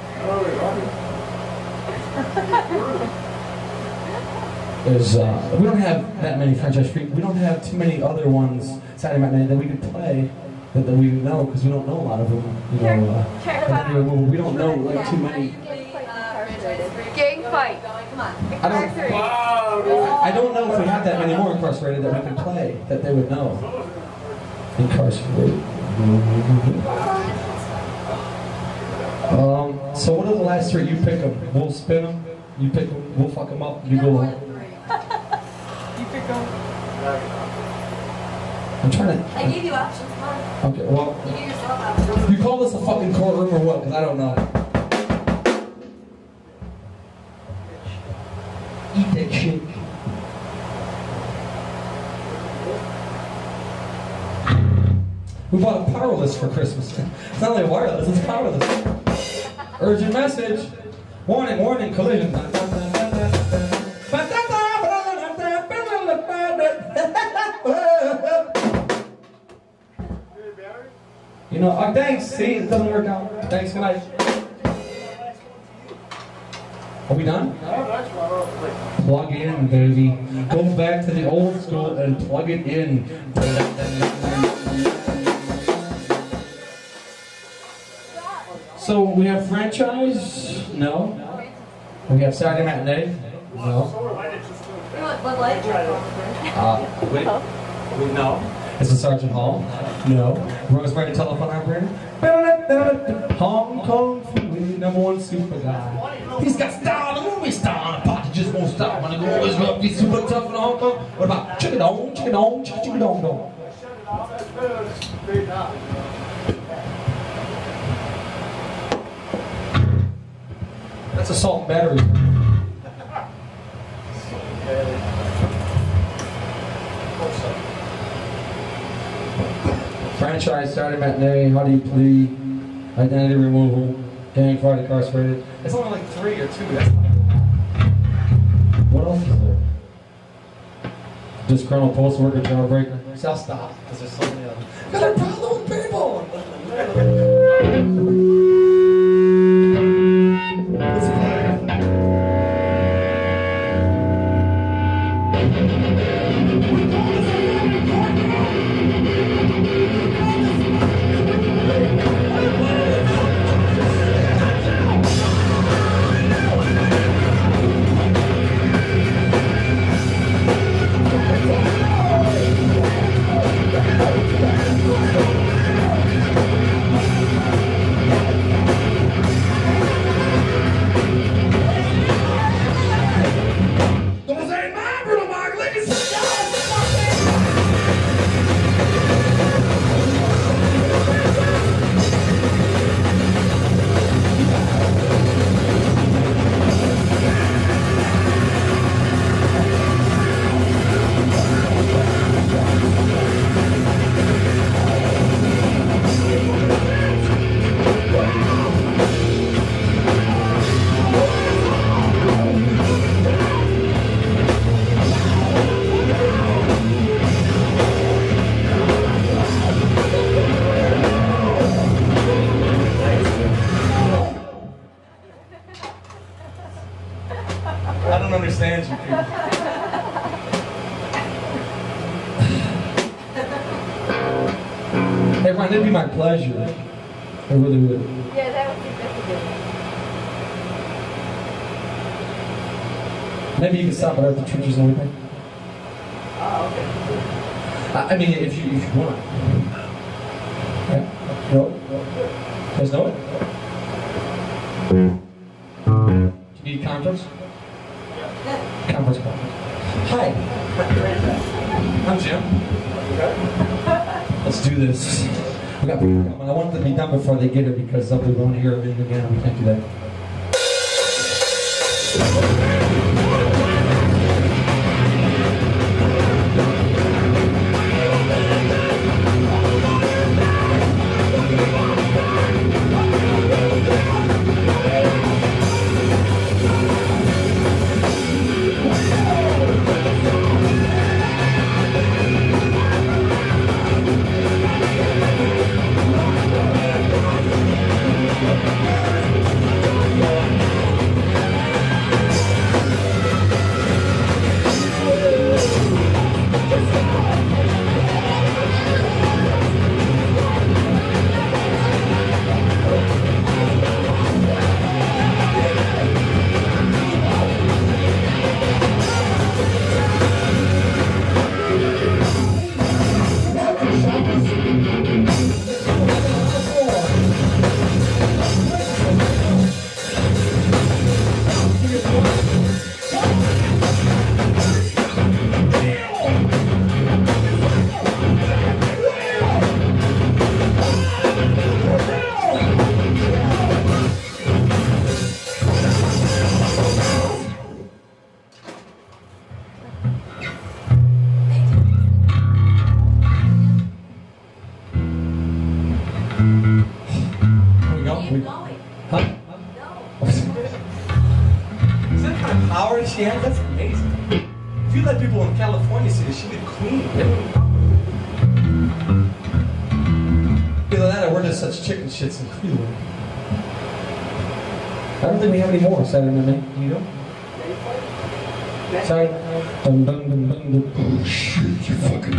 There's, we don't have that many franchise free. We don't have too many other ones Saturday matinee that we could play that we know because we don't know a lot of them. You know, we don't know like too many. Gang fight. I don't know if we have that many more incarcerated that we can play that they would know. Incarcerated. So what are the last 3? You pick them. We'll spin them. You pick them. We'll fuck them up. You go on. You pick them. I'm trying to. I gave you options. Come on. Okay. Well. You gave yourself options. You call this a fucking courtroom or what? Because I don't know. Eat that shit. We bought a powerless for Christmas. It's not only wireless, it's powerless. Urgent message. Warning, warning, collision. You know, thanks. See, it doesn't work out. Thanks, good night. Are we done? Plug in, baby. Go back to the old school and plug it in. So we have franchise? No. We have Saturday matinee? No. Solar light, it's just doing You want Bud Light? Wait, no. Is it Sergeant Hall? No. Rosemary telephone operator? Hong Kong Freeway, #1 super guy. He's got style, the movie star, and a party just won't stop. When he always up, he's super tough in Hong Kong. What about chicken-dong, chicken-dong, chicken-dong-dong? That's assault and battery. Franchise Saturday matinee, how do you plead? Identity removal, gang fight incarcerated. It's only like 3 or 2. That's not what else is there? Disgruntled post worker jawbreaker. See, I'll stop because there's so many of them. Because I problem with people. I don't understand you people. Hey Ron, it'd be my pleasure. I really would. Yeah, that would be good. Maybe you can stop at the churches and everything. Oh, okay. I mean, if you want. Yeah? No? You guys know it? Do you need conference? Conference call. Hi. I'm Jim. Let's do this. We got people coming. I want it to be done before they get here because some people want to hear it again and we can't do that. Huh? No. Is that kind of power she has? That's amazing. If you let people in California see this, she'd be queen. Either that or we're just such chicken shits in Cleveland. I don't think we have any more Saturday night. You know? Sorry. Dun, dun, dun, dun, dun. Oh shit, you fucking.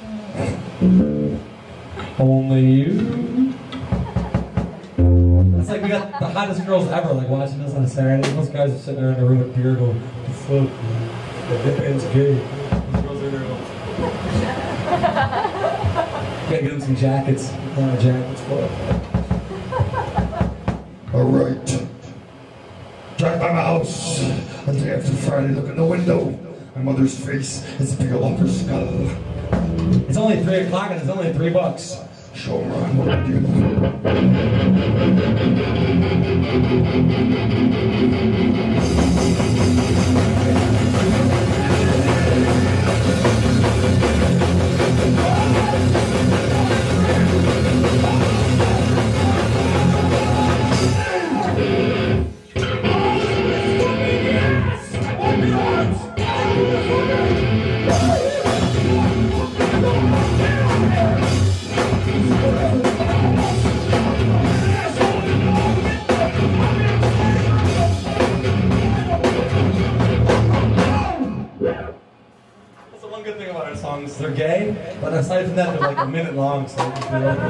Only you. That's like we got the hottest girls ever like watching this on a Saturday. Those guys are sitting there in the room with beer going, "The fuck, man? That band's gay." Those girls are there going. Gotta get them some jackets. Jackets for it. Alright. Drive by my house the day after Friday, look in the window. My mother's face is a pale off her skull. It's only 3 o'clock and it's only $3. Show Ron what I do. They're gay, but aside from that, they're like a minute long, so just be like...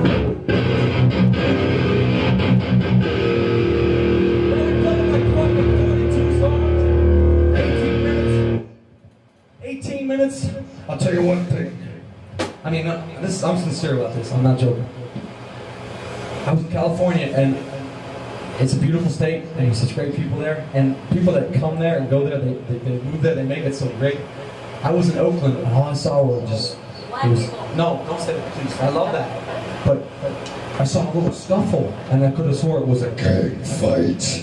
18 minutes. I'll tell you one thing. I mean, I'm sincere about this, I'm not joking. I was in California, and it's a beautiful state, and there's such great people there, and people that come there and go there, they move there, they make it so great. I was in Oakland, and all I saw were just... no, don't say that, please. I love that. But I saw a little scuffle, and I could have swore it was a gang fight.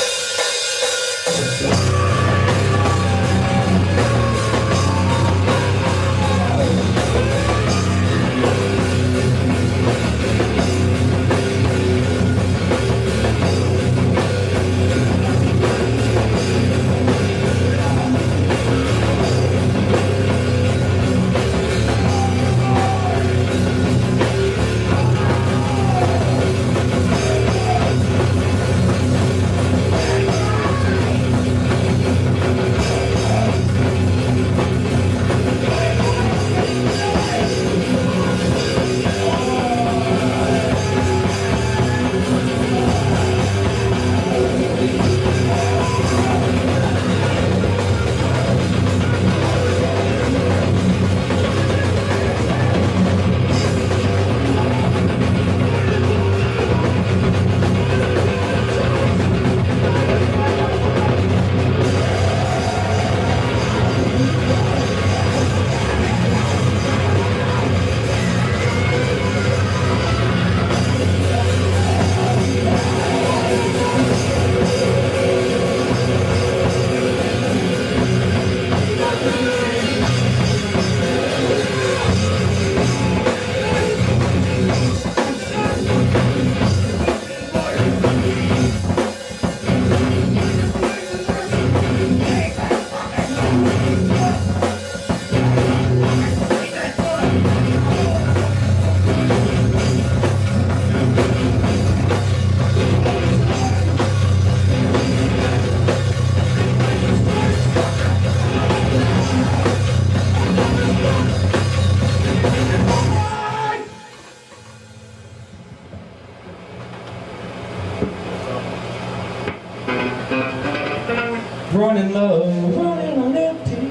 Running low, running on empty.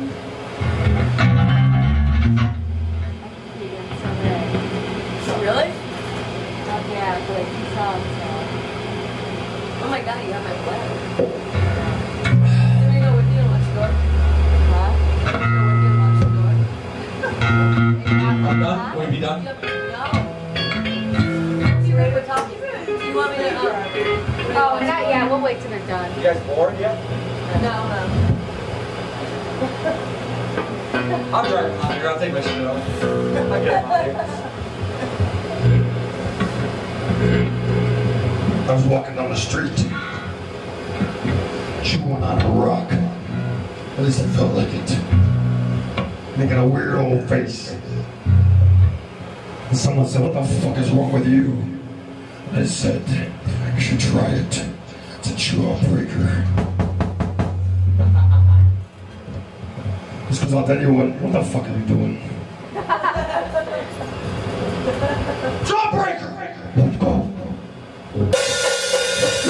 Really? Oh yeah, for like 2 songs. Oh my god, you have my letter. Let me go with you and watch the door. Huh? Let me go with you and watch the door. I'm done? Will you be done? No. You ready for talking? Do you want me to? Oh, not yet. We'll wait till they're done. You guys bored yet? No. I'm driving out here, I'll take my shit off. I'll get out here. I was walking down the street, chewing on a rock. At least I felt like it. Making a weird old face. And someone said, "What the fuck is wrong with you?" I said, "You should try it. It's a jawbreaker." Just because I'll tell you what the fuck are you doing? Jawbreaker! Let's go.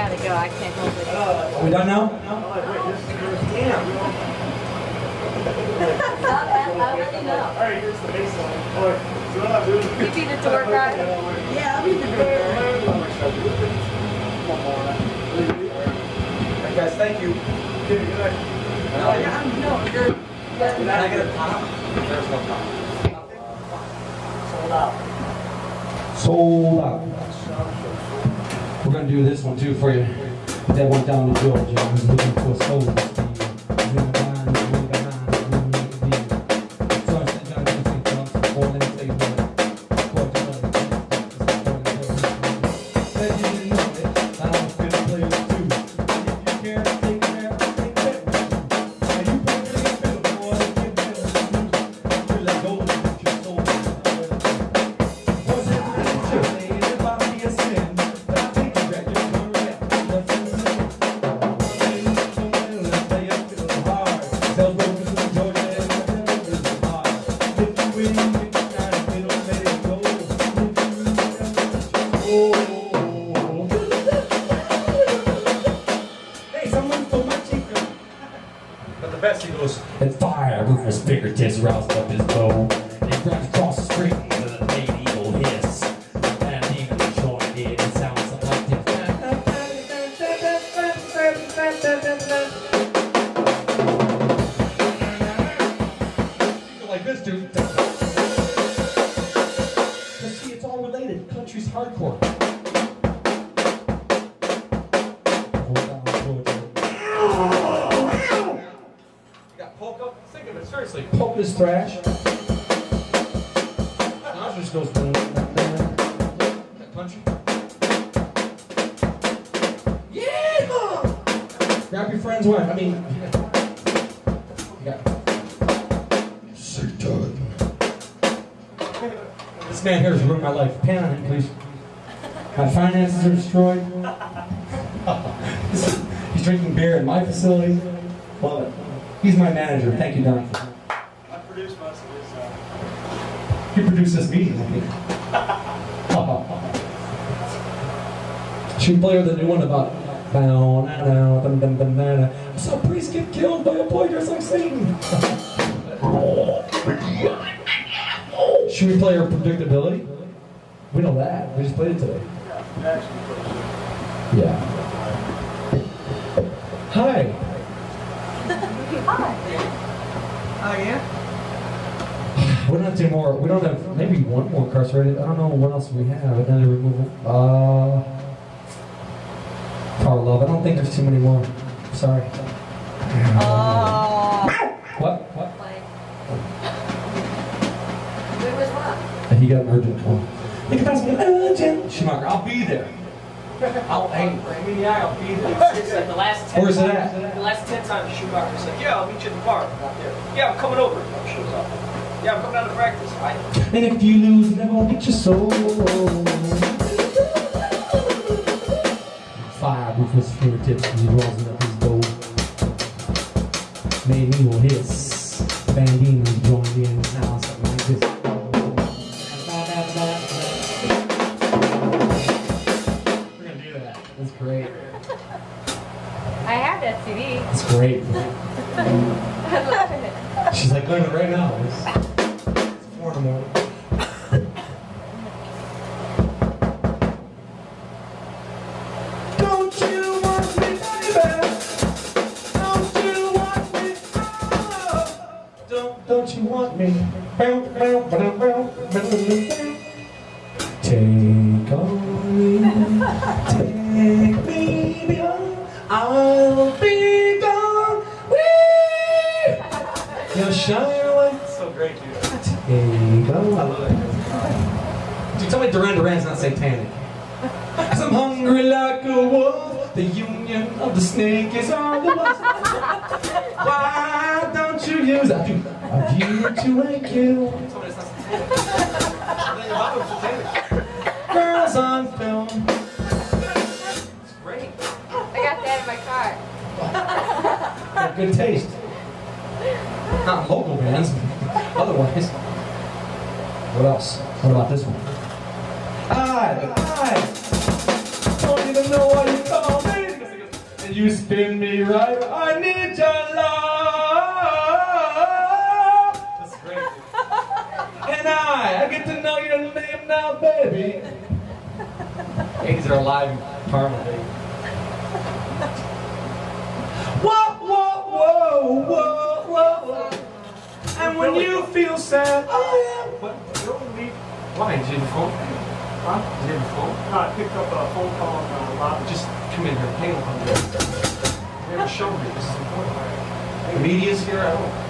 gotta go. I can't hold it. Are we done now? I'm like, wait, this is yours. Damn. I already know. All right, here's the baseline. Oh, wait. So what I'm doing? You be the tour guide? Yeah, I'll be the tour guide. One more. Alright guys, thank you. Good night. No, you're... Can I get a pop? There's no pop. Sold out. Sold out. We're gonna do this one too for you. That went down to Georgia. He was looking for a soul. And fire with his fingertips roused up his bow. And he runs across the street with a lady will hiss. And even the joint did, it sounds like this. Like this, dude. But see, it's all related. Country's hardcore. Think of it seriously. Poke this thrash. Now just goes boom, boom, boom. That country. Yeah! Grab your friend's wife. I mean, you got. Sick time. This man here has ruined my life. Pan on him, please. My finances are destroyed. He's drinking beer in my facility. Love it. He's my manager. Thank you, Don. I produced most of this. You produced this meeting, I think. Should we play with the new one about I saw a priest get killed by a boy dressed like Satan. Should we play our predictability? We know that. We just played it today. Yeah. Hi. Oh, yeah? We don't have two more. We don't have maybe one more incarcerated. I don't know what else we have. Another removal. Power Love. I don't think there's too many more. Sorry. What? What? Where was what? He got an urgent call. You can pass me an urgent. Schumacher, I'll be there. I'll be there. It's like the last 10 Where's it times, at? The last 10 times Schumacher said, yeah, I'll meet you in the park. Not there. Yeah, I'm coming over. No, shows up. Yeah, I'm coming down to practice. And if you lose, never will get your soul. Fire with his fingertips and he rolls it up his bow. Made me will hiss. Bandinos joined in now, something like this. We're gonna do that. That's great. I have that CD. That's great. I love it. She's like, learn it right now. It's 4 in the morning. Don't you want me, baby? Don't you want me? Oh. Don't you want me? Take on me, take me beyond. I'll be gone. Wee! You'll shine away. So great, dude. Take on. I love that. Dude, tell me Duran Duran's not satanic. Cause I'm hungry like a wolf. The union of the snake is on the bus. Why don't you use a view to wake you? Tell me it's not satanic. Girls on film. It's great. I got that in my car. Got good taste. Not local bands, but otherwise. What else? What about this one? I don't even know what you call me. you spin me right. I need your love. That's great. And I get to know your name now, baby. 80s are alive and permanently. Whoa, whoa, whoa, whoa, whoa. And when you feel sad, I am. What? Why? Did you have a phone? Huh? Did you have a phone? No, I picked up a phone call on the lobby. Just come in here. Hang on. We have a show here. This is important. The media's here. I don't know.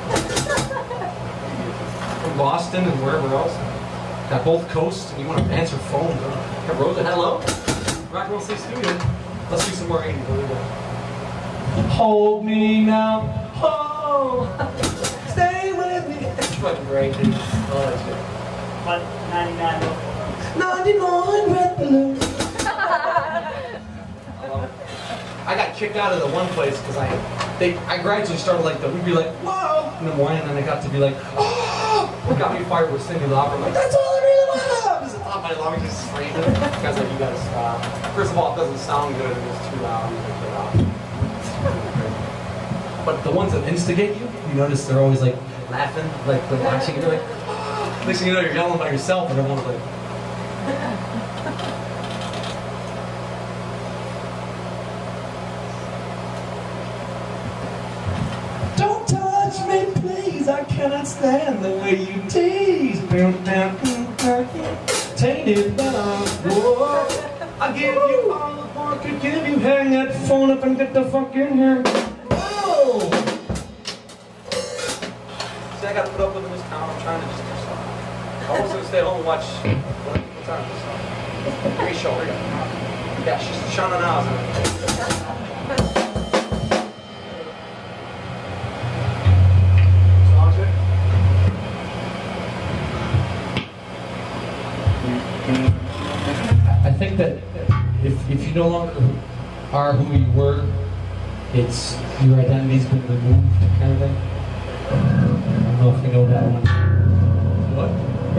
From Boston and wherever else. Got both coasts, and you want to answer phones. Got Rosa, hello. Rock and Roll City Studio. Let's do some more 80s. What do we got? Hold me now. Oh, stay with me. It's fucking great, dude. Oh, that's good. But 99. 99 red balloons. I love it. I got kicked out of the one place because I gradually started like we'd be like, whoa, in the morning, and then I got to be like, oh, what got me fired was Cindy Lauper. I'm like, that's all I really want. Just at the top of my lungs, just screaming. Guys like, you gotta stop. First of all, it doesn't sound good. It's too loud. You can put it out. But the ones that instigate you, you notice they're always like laughing, like they're watching, and you're like, oh. Next thing you know, you're yelling by yourself, and everyone's like. Don't touch me, please. I cannot stand the way you tease. Tainted love. Whoa. I give you all I could give you. Hang that phone up and get the fuck in here. Whoa! See, I got to put up with this town. I'm trying to just do something. I was going to stay home and watch. What time is this? Great show. Yeah, she's Shauna Niles. I think that if you no longer are who you were, it's your identity's been removed, kind of thing. I don't know if you know that one. What?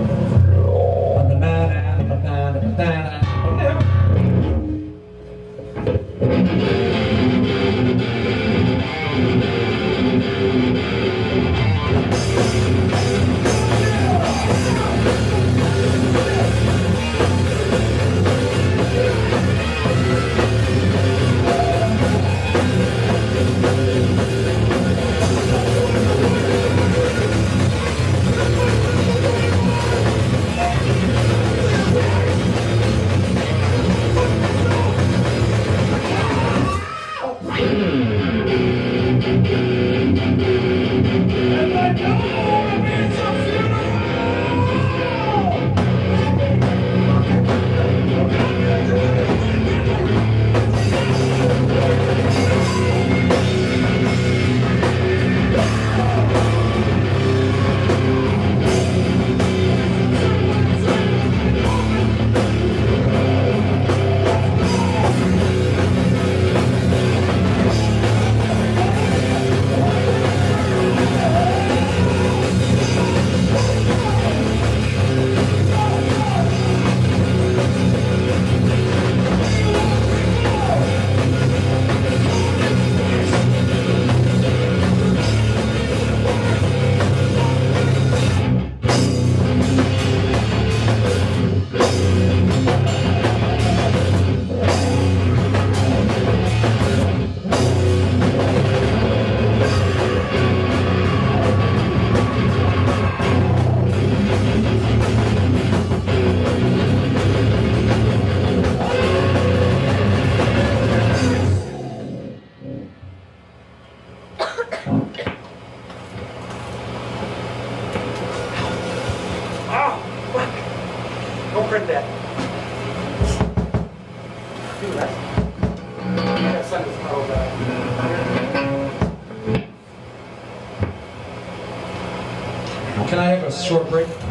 Don't print that. Do that. I gotta send this model back. Can I have a short break? No.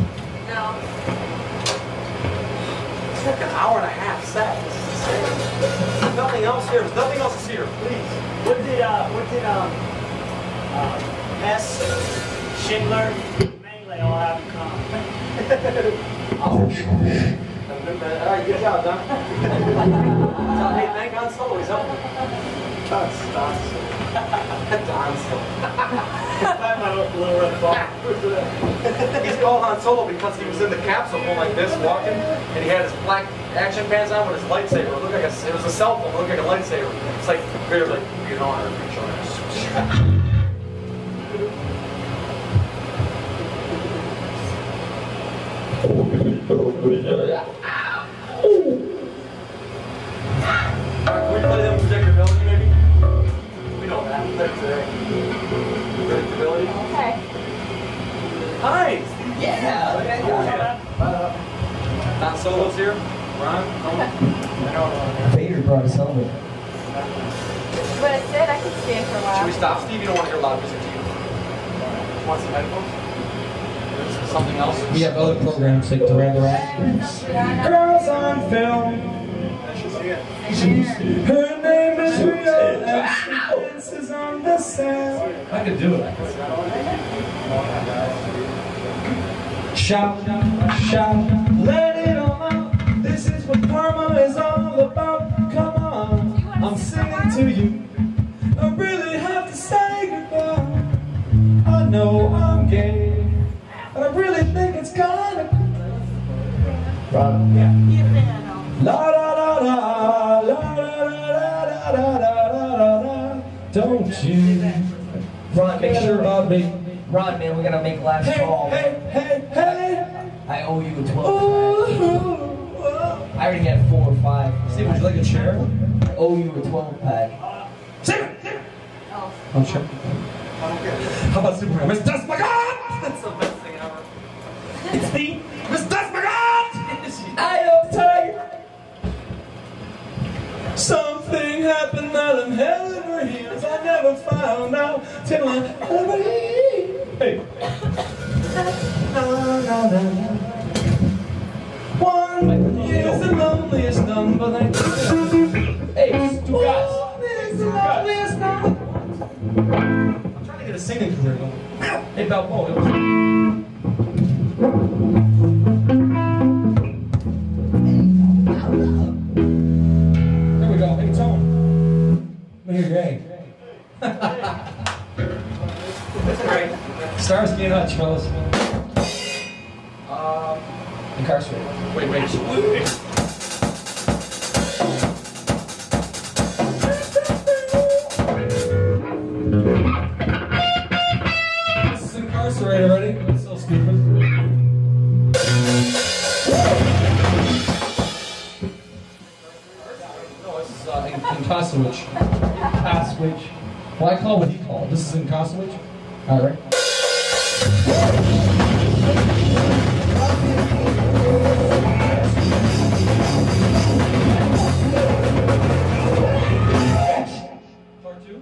It's like an hour and a half set. There's nothing else here. There's nothing else here. Please. What did S, Schindler, Melee all have in common? Alright, good job, Don. Hey, thank God Solo, he's helping. He's called Han Solo because he was in the capsule going like this, walking, and he had his black action pants on with his lightsaber. It looked like it was a cell phone, it looked like a lightsaber. It's like, very like, you know, I'm pretty sure. Can we play them predictability maybe? We don't have to play today. Predictability? Okay. Hi! Yeah. Han Solo's here. Ron? Vader brought us home. But I said I could stand for a Should while. we stop, Steve? You don't want to hear loud music, do you? Want some headphones? Something else? We have other programs like Duran Duran. Girls on film. Her name is Rio and she dances on the sand. I could do it. Shout, shout, let it all out. This is what karma is all about. Come on, I'm singing to you. I really have to say goodbye. I know I'm gay, but I really think it's kind of cool. Yeah. La da da da, la da da da da da da da. Don't you? Ron, make sure about me. Ron, man, we gotta make last call. Hey, hey, hey. I owe you a 12 pack. I already had 4 or 5. Steve, would you like a chair? I owe you a 12 pack. I'm sure. How about Superman? Miss Desmagod! That's the best thing ever. It's me, Miss Desmagod! I am tired. Something happened that I'm held for years. I never found out till I Hey. No, no, no. One is the loneliest number that Hey, two guys. Is the loneliest number. I'm trying to get a singing career going. Hey, Balboa. There we go. Hey, tone. Let me hear your A. That's great. Starsky and Hutch, fellas. Incarcerated. Wait. This is Incarcerated, ready? It's so stupid. No, this is Inkosowicz. Inkosowicz. Well, I call what he called. This is Inkosowicz. All right. Part two.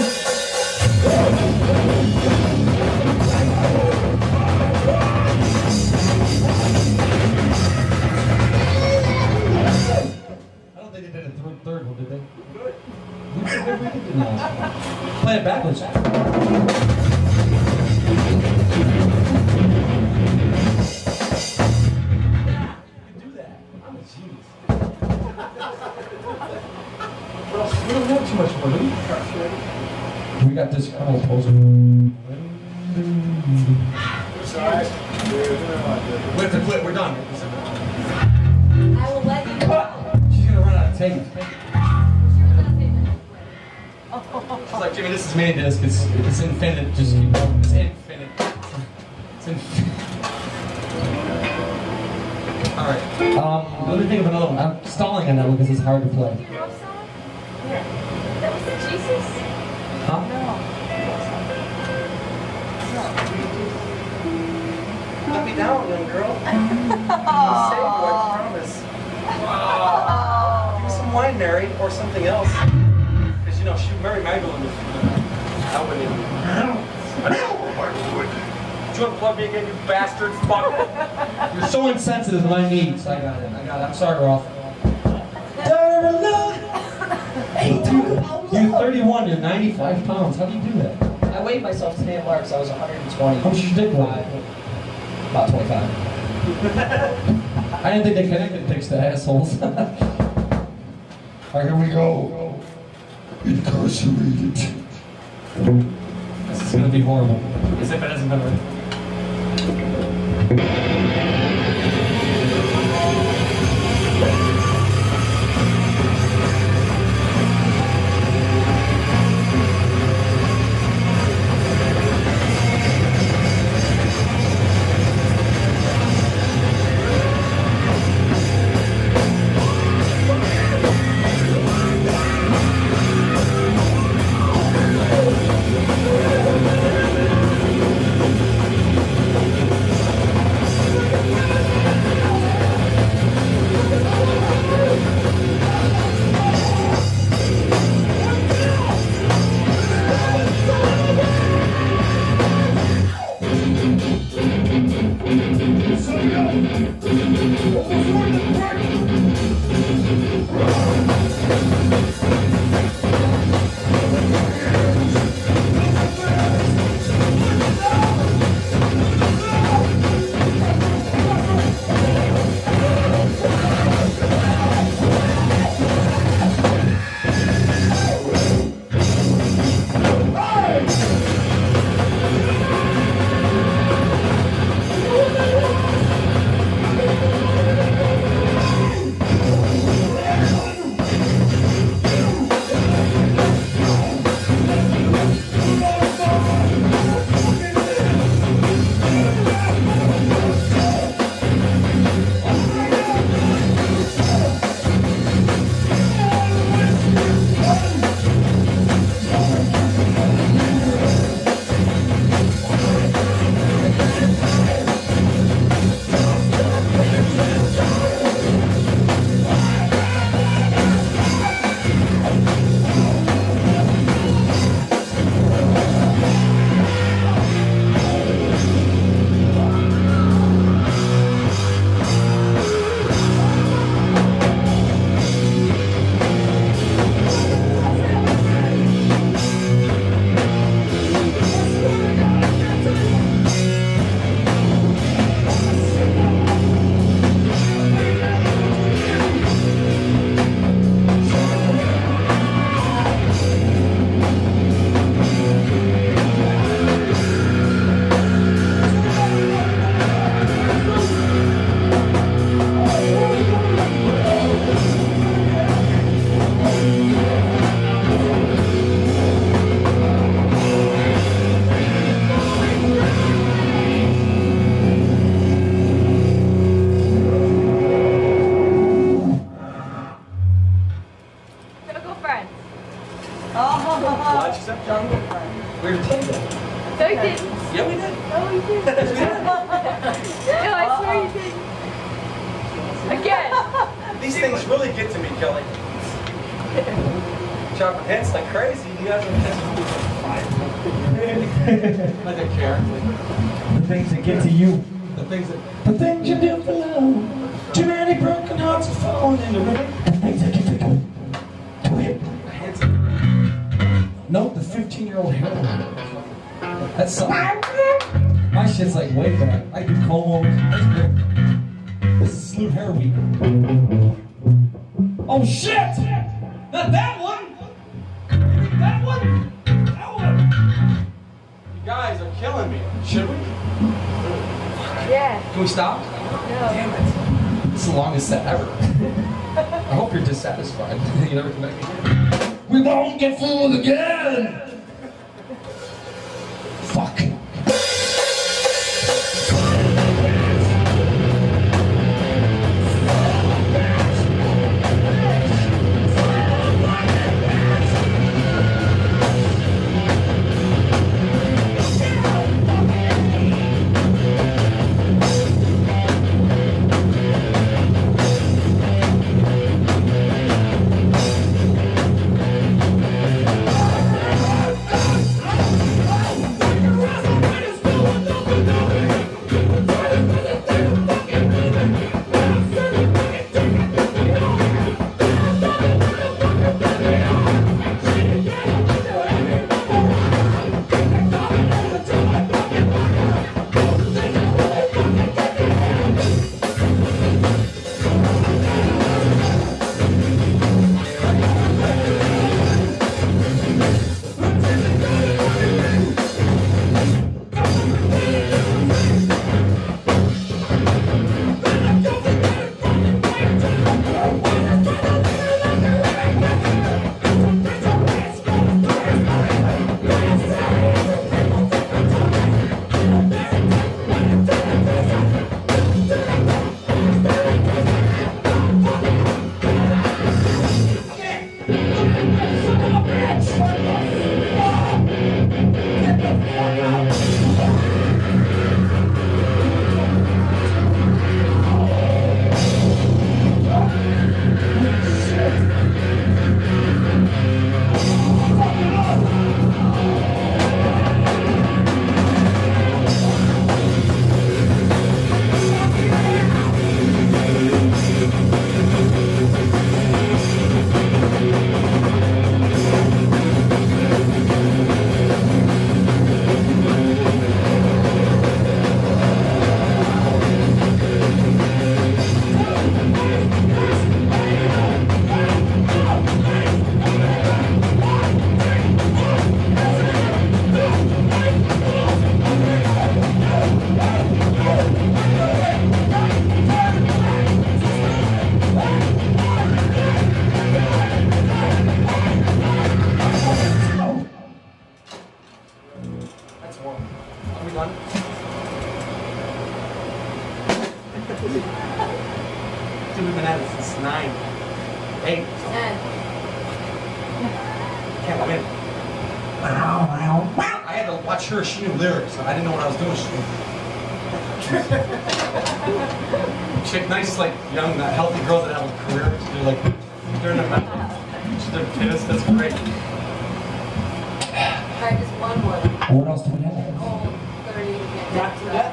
I don't think they did a third one, did they? Good. No. Play it backwards. We don't have too much money. We got this couple poster. Sorry. We have to quit. We're done. I will let you go. She's gonna run out of tape. Oh. She's like, Jimmy, this is mini disc. It's infinite. Just keep going. It's infinite. It's infinite. All right. Let me think of another one. I'm stalling on that one because it's hard to play. That was the Jesus? Huh? No. Let me down, young girl. I'm saved, I promise. Give me some wine, Mary, or something else. Because, you know, Mary Magdalene was... I wouldn't even... Do you unplug me again, you bastard? Fuck. You're so insensitive to my needs. I got it. I'm sorry, Rolf. Hey, dude, you're 31, you're 95 pounds. How do you do that? I weighed myself today at Mark's. I was 120. How much your dick weigh? About 25. I didn't think they connected dicks to assholes. Alright, here we go. incarcerated. This is gonna be horrible. As if it hasn't been already. We were told that. No, you didn't. Yeah, we did. No, you didn't. No, I swear you didn't. Again. These things really get to me, Kelly. Chopping heads like crazy. You guys are I don't care. The things that get to you. The things you do for love. Too many broken hearts have fallen in the river. The things that get to it. No, the 15-year-old heroin. That's something. My shit's like way back. I do comb overs. That's good. This is Slew Hair Week. Oh shit! Not that one! That one! That one! You guys are killing me. Should we? Yeah. Can we stop? No. Damn it. This is the longest set ever. I hope you're dissatisfied. You never come back again. We won't get fooled again! Fuck. 9, 8. 10. Can't win. I had to watch her. She knew lyrics. I didn't know what I was doing. Chick, nice, like young, healthy girls that have a career. They're like, they're in their mental. They're tennis. That's great. Alright, just one more. What else do we have? Oh, 30. Not to that.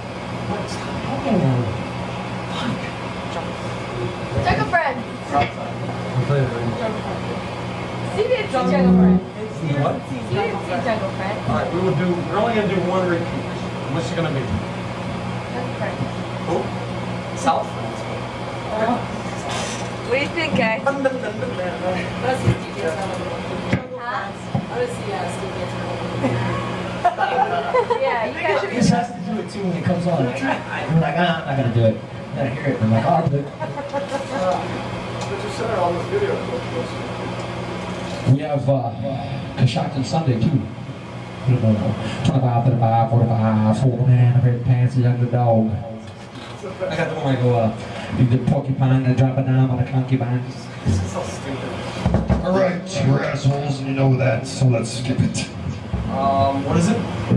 Check a friend. See if it's Jungle Friend. What? See if it's Jungle Friend. All right, we're only gonna do one repeat. What's it gonna be? Jungle Friend. Who? South. What do you think, guys? Let's see Steve gets one. Huh? I want to see Steve gets one. Yeah, you guys He just has to do it too when it comes on. I'm like, I'm not gonna do it. I gotta hear it. I'm like, oh, I'll do it. We have Coshocton Sunday too. 25, 35, 45, 4 man, a red pants, a young dog. I got the one where I go, you the porcupine and drop a dime on a concubine. This is so stupid. Alright, we're assholes and you know that, so let's skip it. What is it?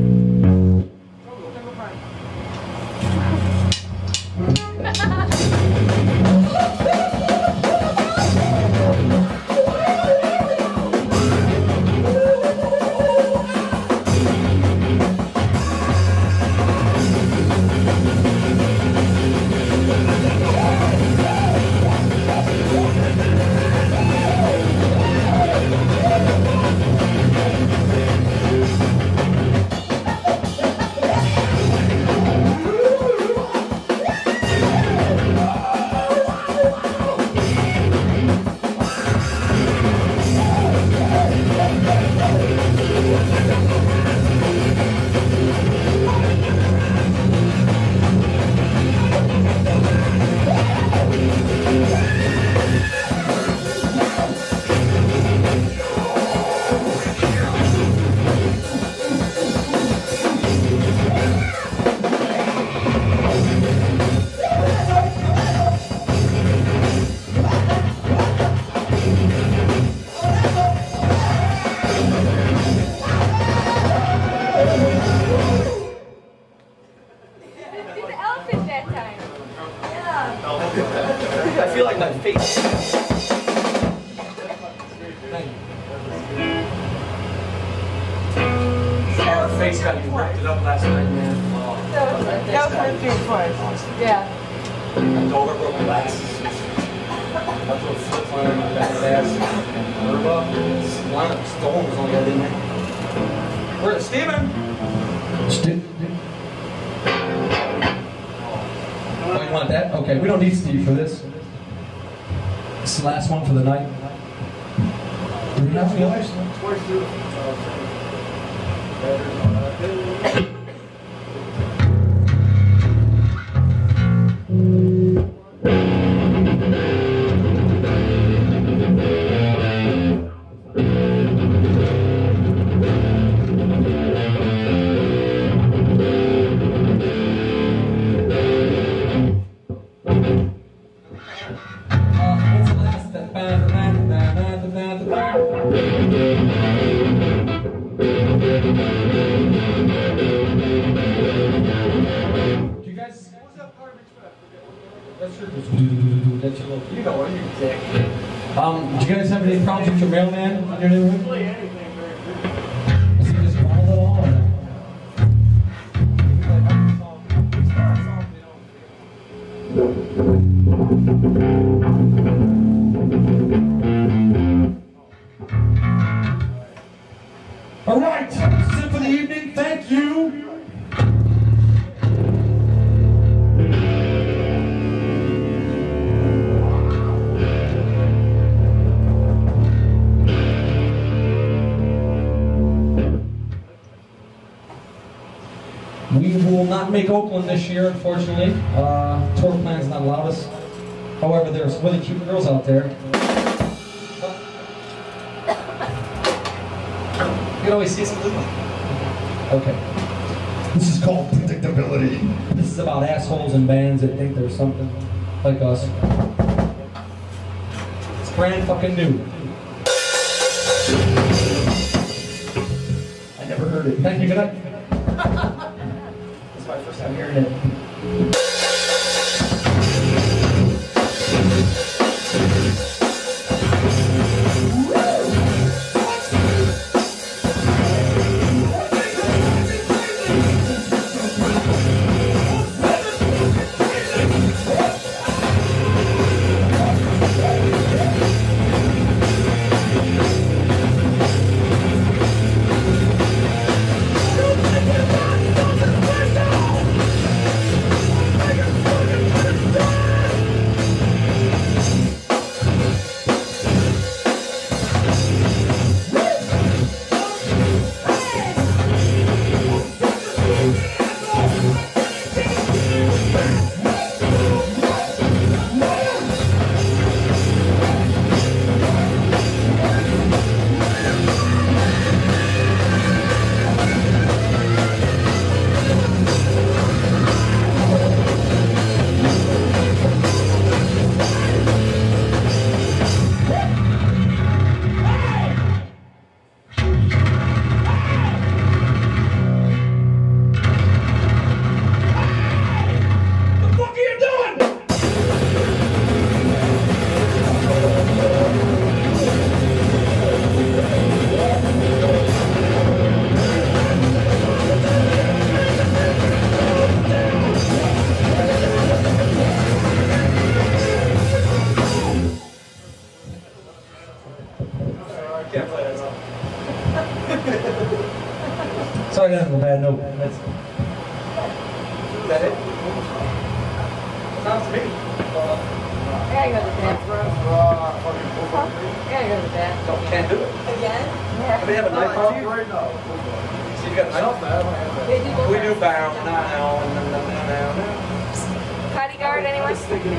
I feel like my face. Our face got you ripped it up last night, man. That was my thing twice. Yeah. I told her broke glasses. That's what flip on my bad ass. Herba. Line up stone was only got in there. Where's Steven? Oh, you want that? Okay, we don't need Steve for this. This is the last one for the night. Do we have any others? You know what, you dick. Do you guys have any problems with your mailman on your neighborhood? Play anything very good. Is he just going a little on? All right, that's it for the evening. Thank you. We will not make Oakland this year, unfortunately. Tour plans not allowed us. However, there's really cute girls out there. You can always see some good ones. Okay. This is called predictability. This is about assholes and bands that think they're something like us. Brand fucking new. I never heard it. Thank you, good night. That's my first time hearing it. Sorry, that's a bad note. That's... Is that it? Sounds to me. I gotta go to the bathroom. I gotta go to the bathroom. Can't do it. Again? Do they have a knife on you? Right now. So you got a knife? We do bow now and now. Bodyguard, anyone?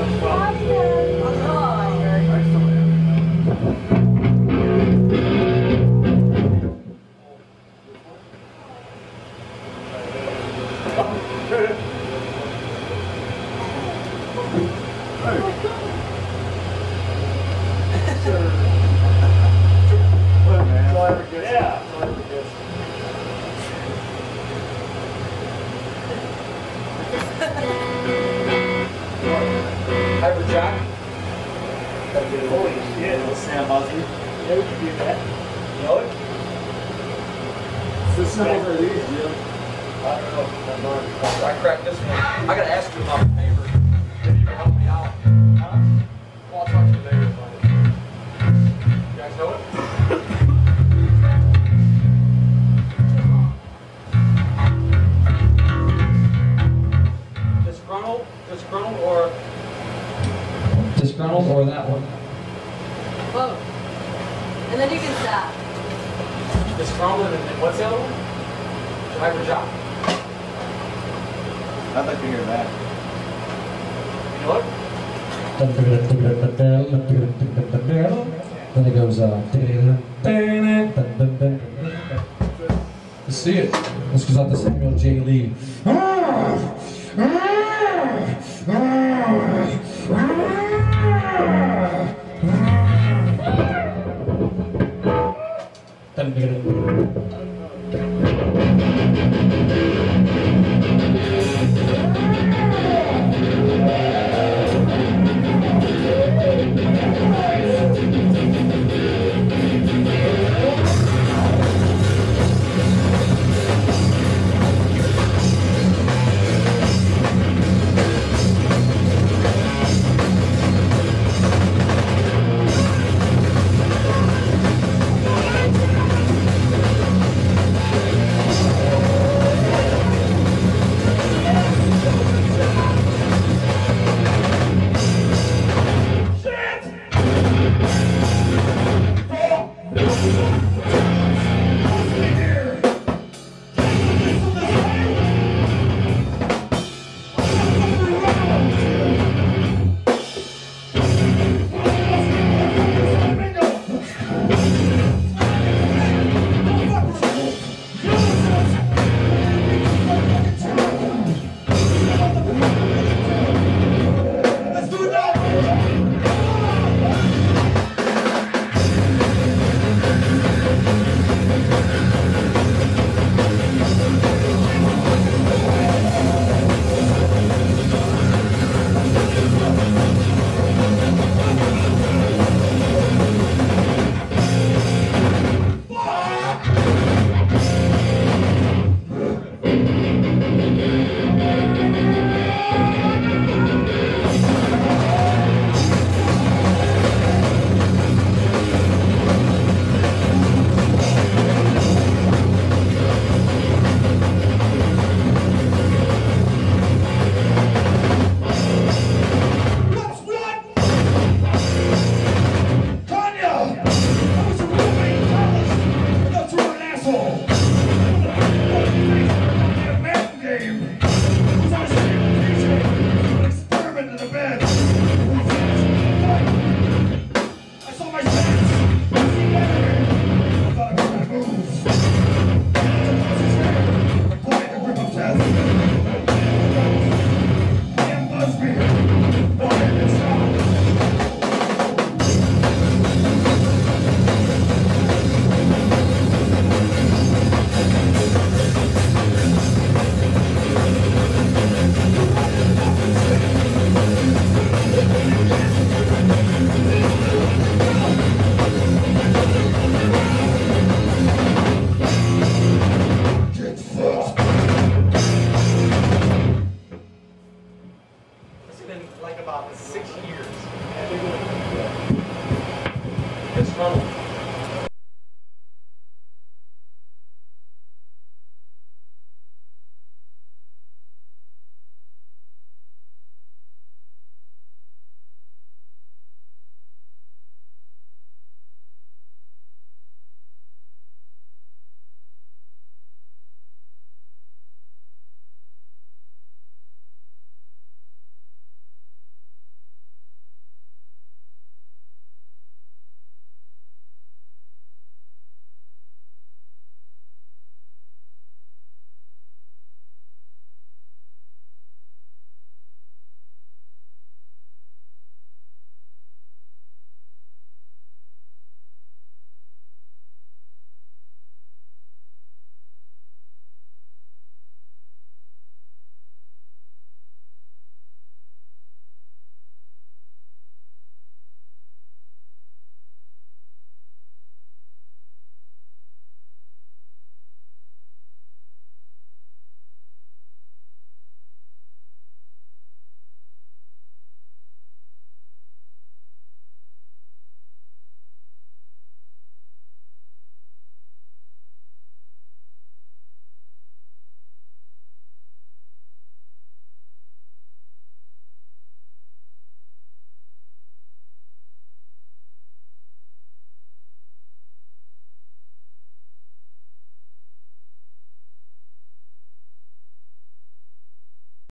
Hybrid Jack. Holy shit, little Sam Muzzy. Yeah, we can do that. You know it? So simple are these, Jim? I don't know. I cracked this one. I gotta ask you about the neighbor. If you can help me out. Huh? Well, I'll talk to the neighbor about it. You guys know it? Disgruntled or? Disgruntled or that one? Both. And then you can stop. Disgruntled and what's the other one? Hybrid Jack. I'd like to hear that. You know what? Then it goes, let's see it. This goes out to Samuel J. Lee. Dun, dun, dun.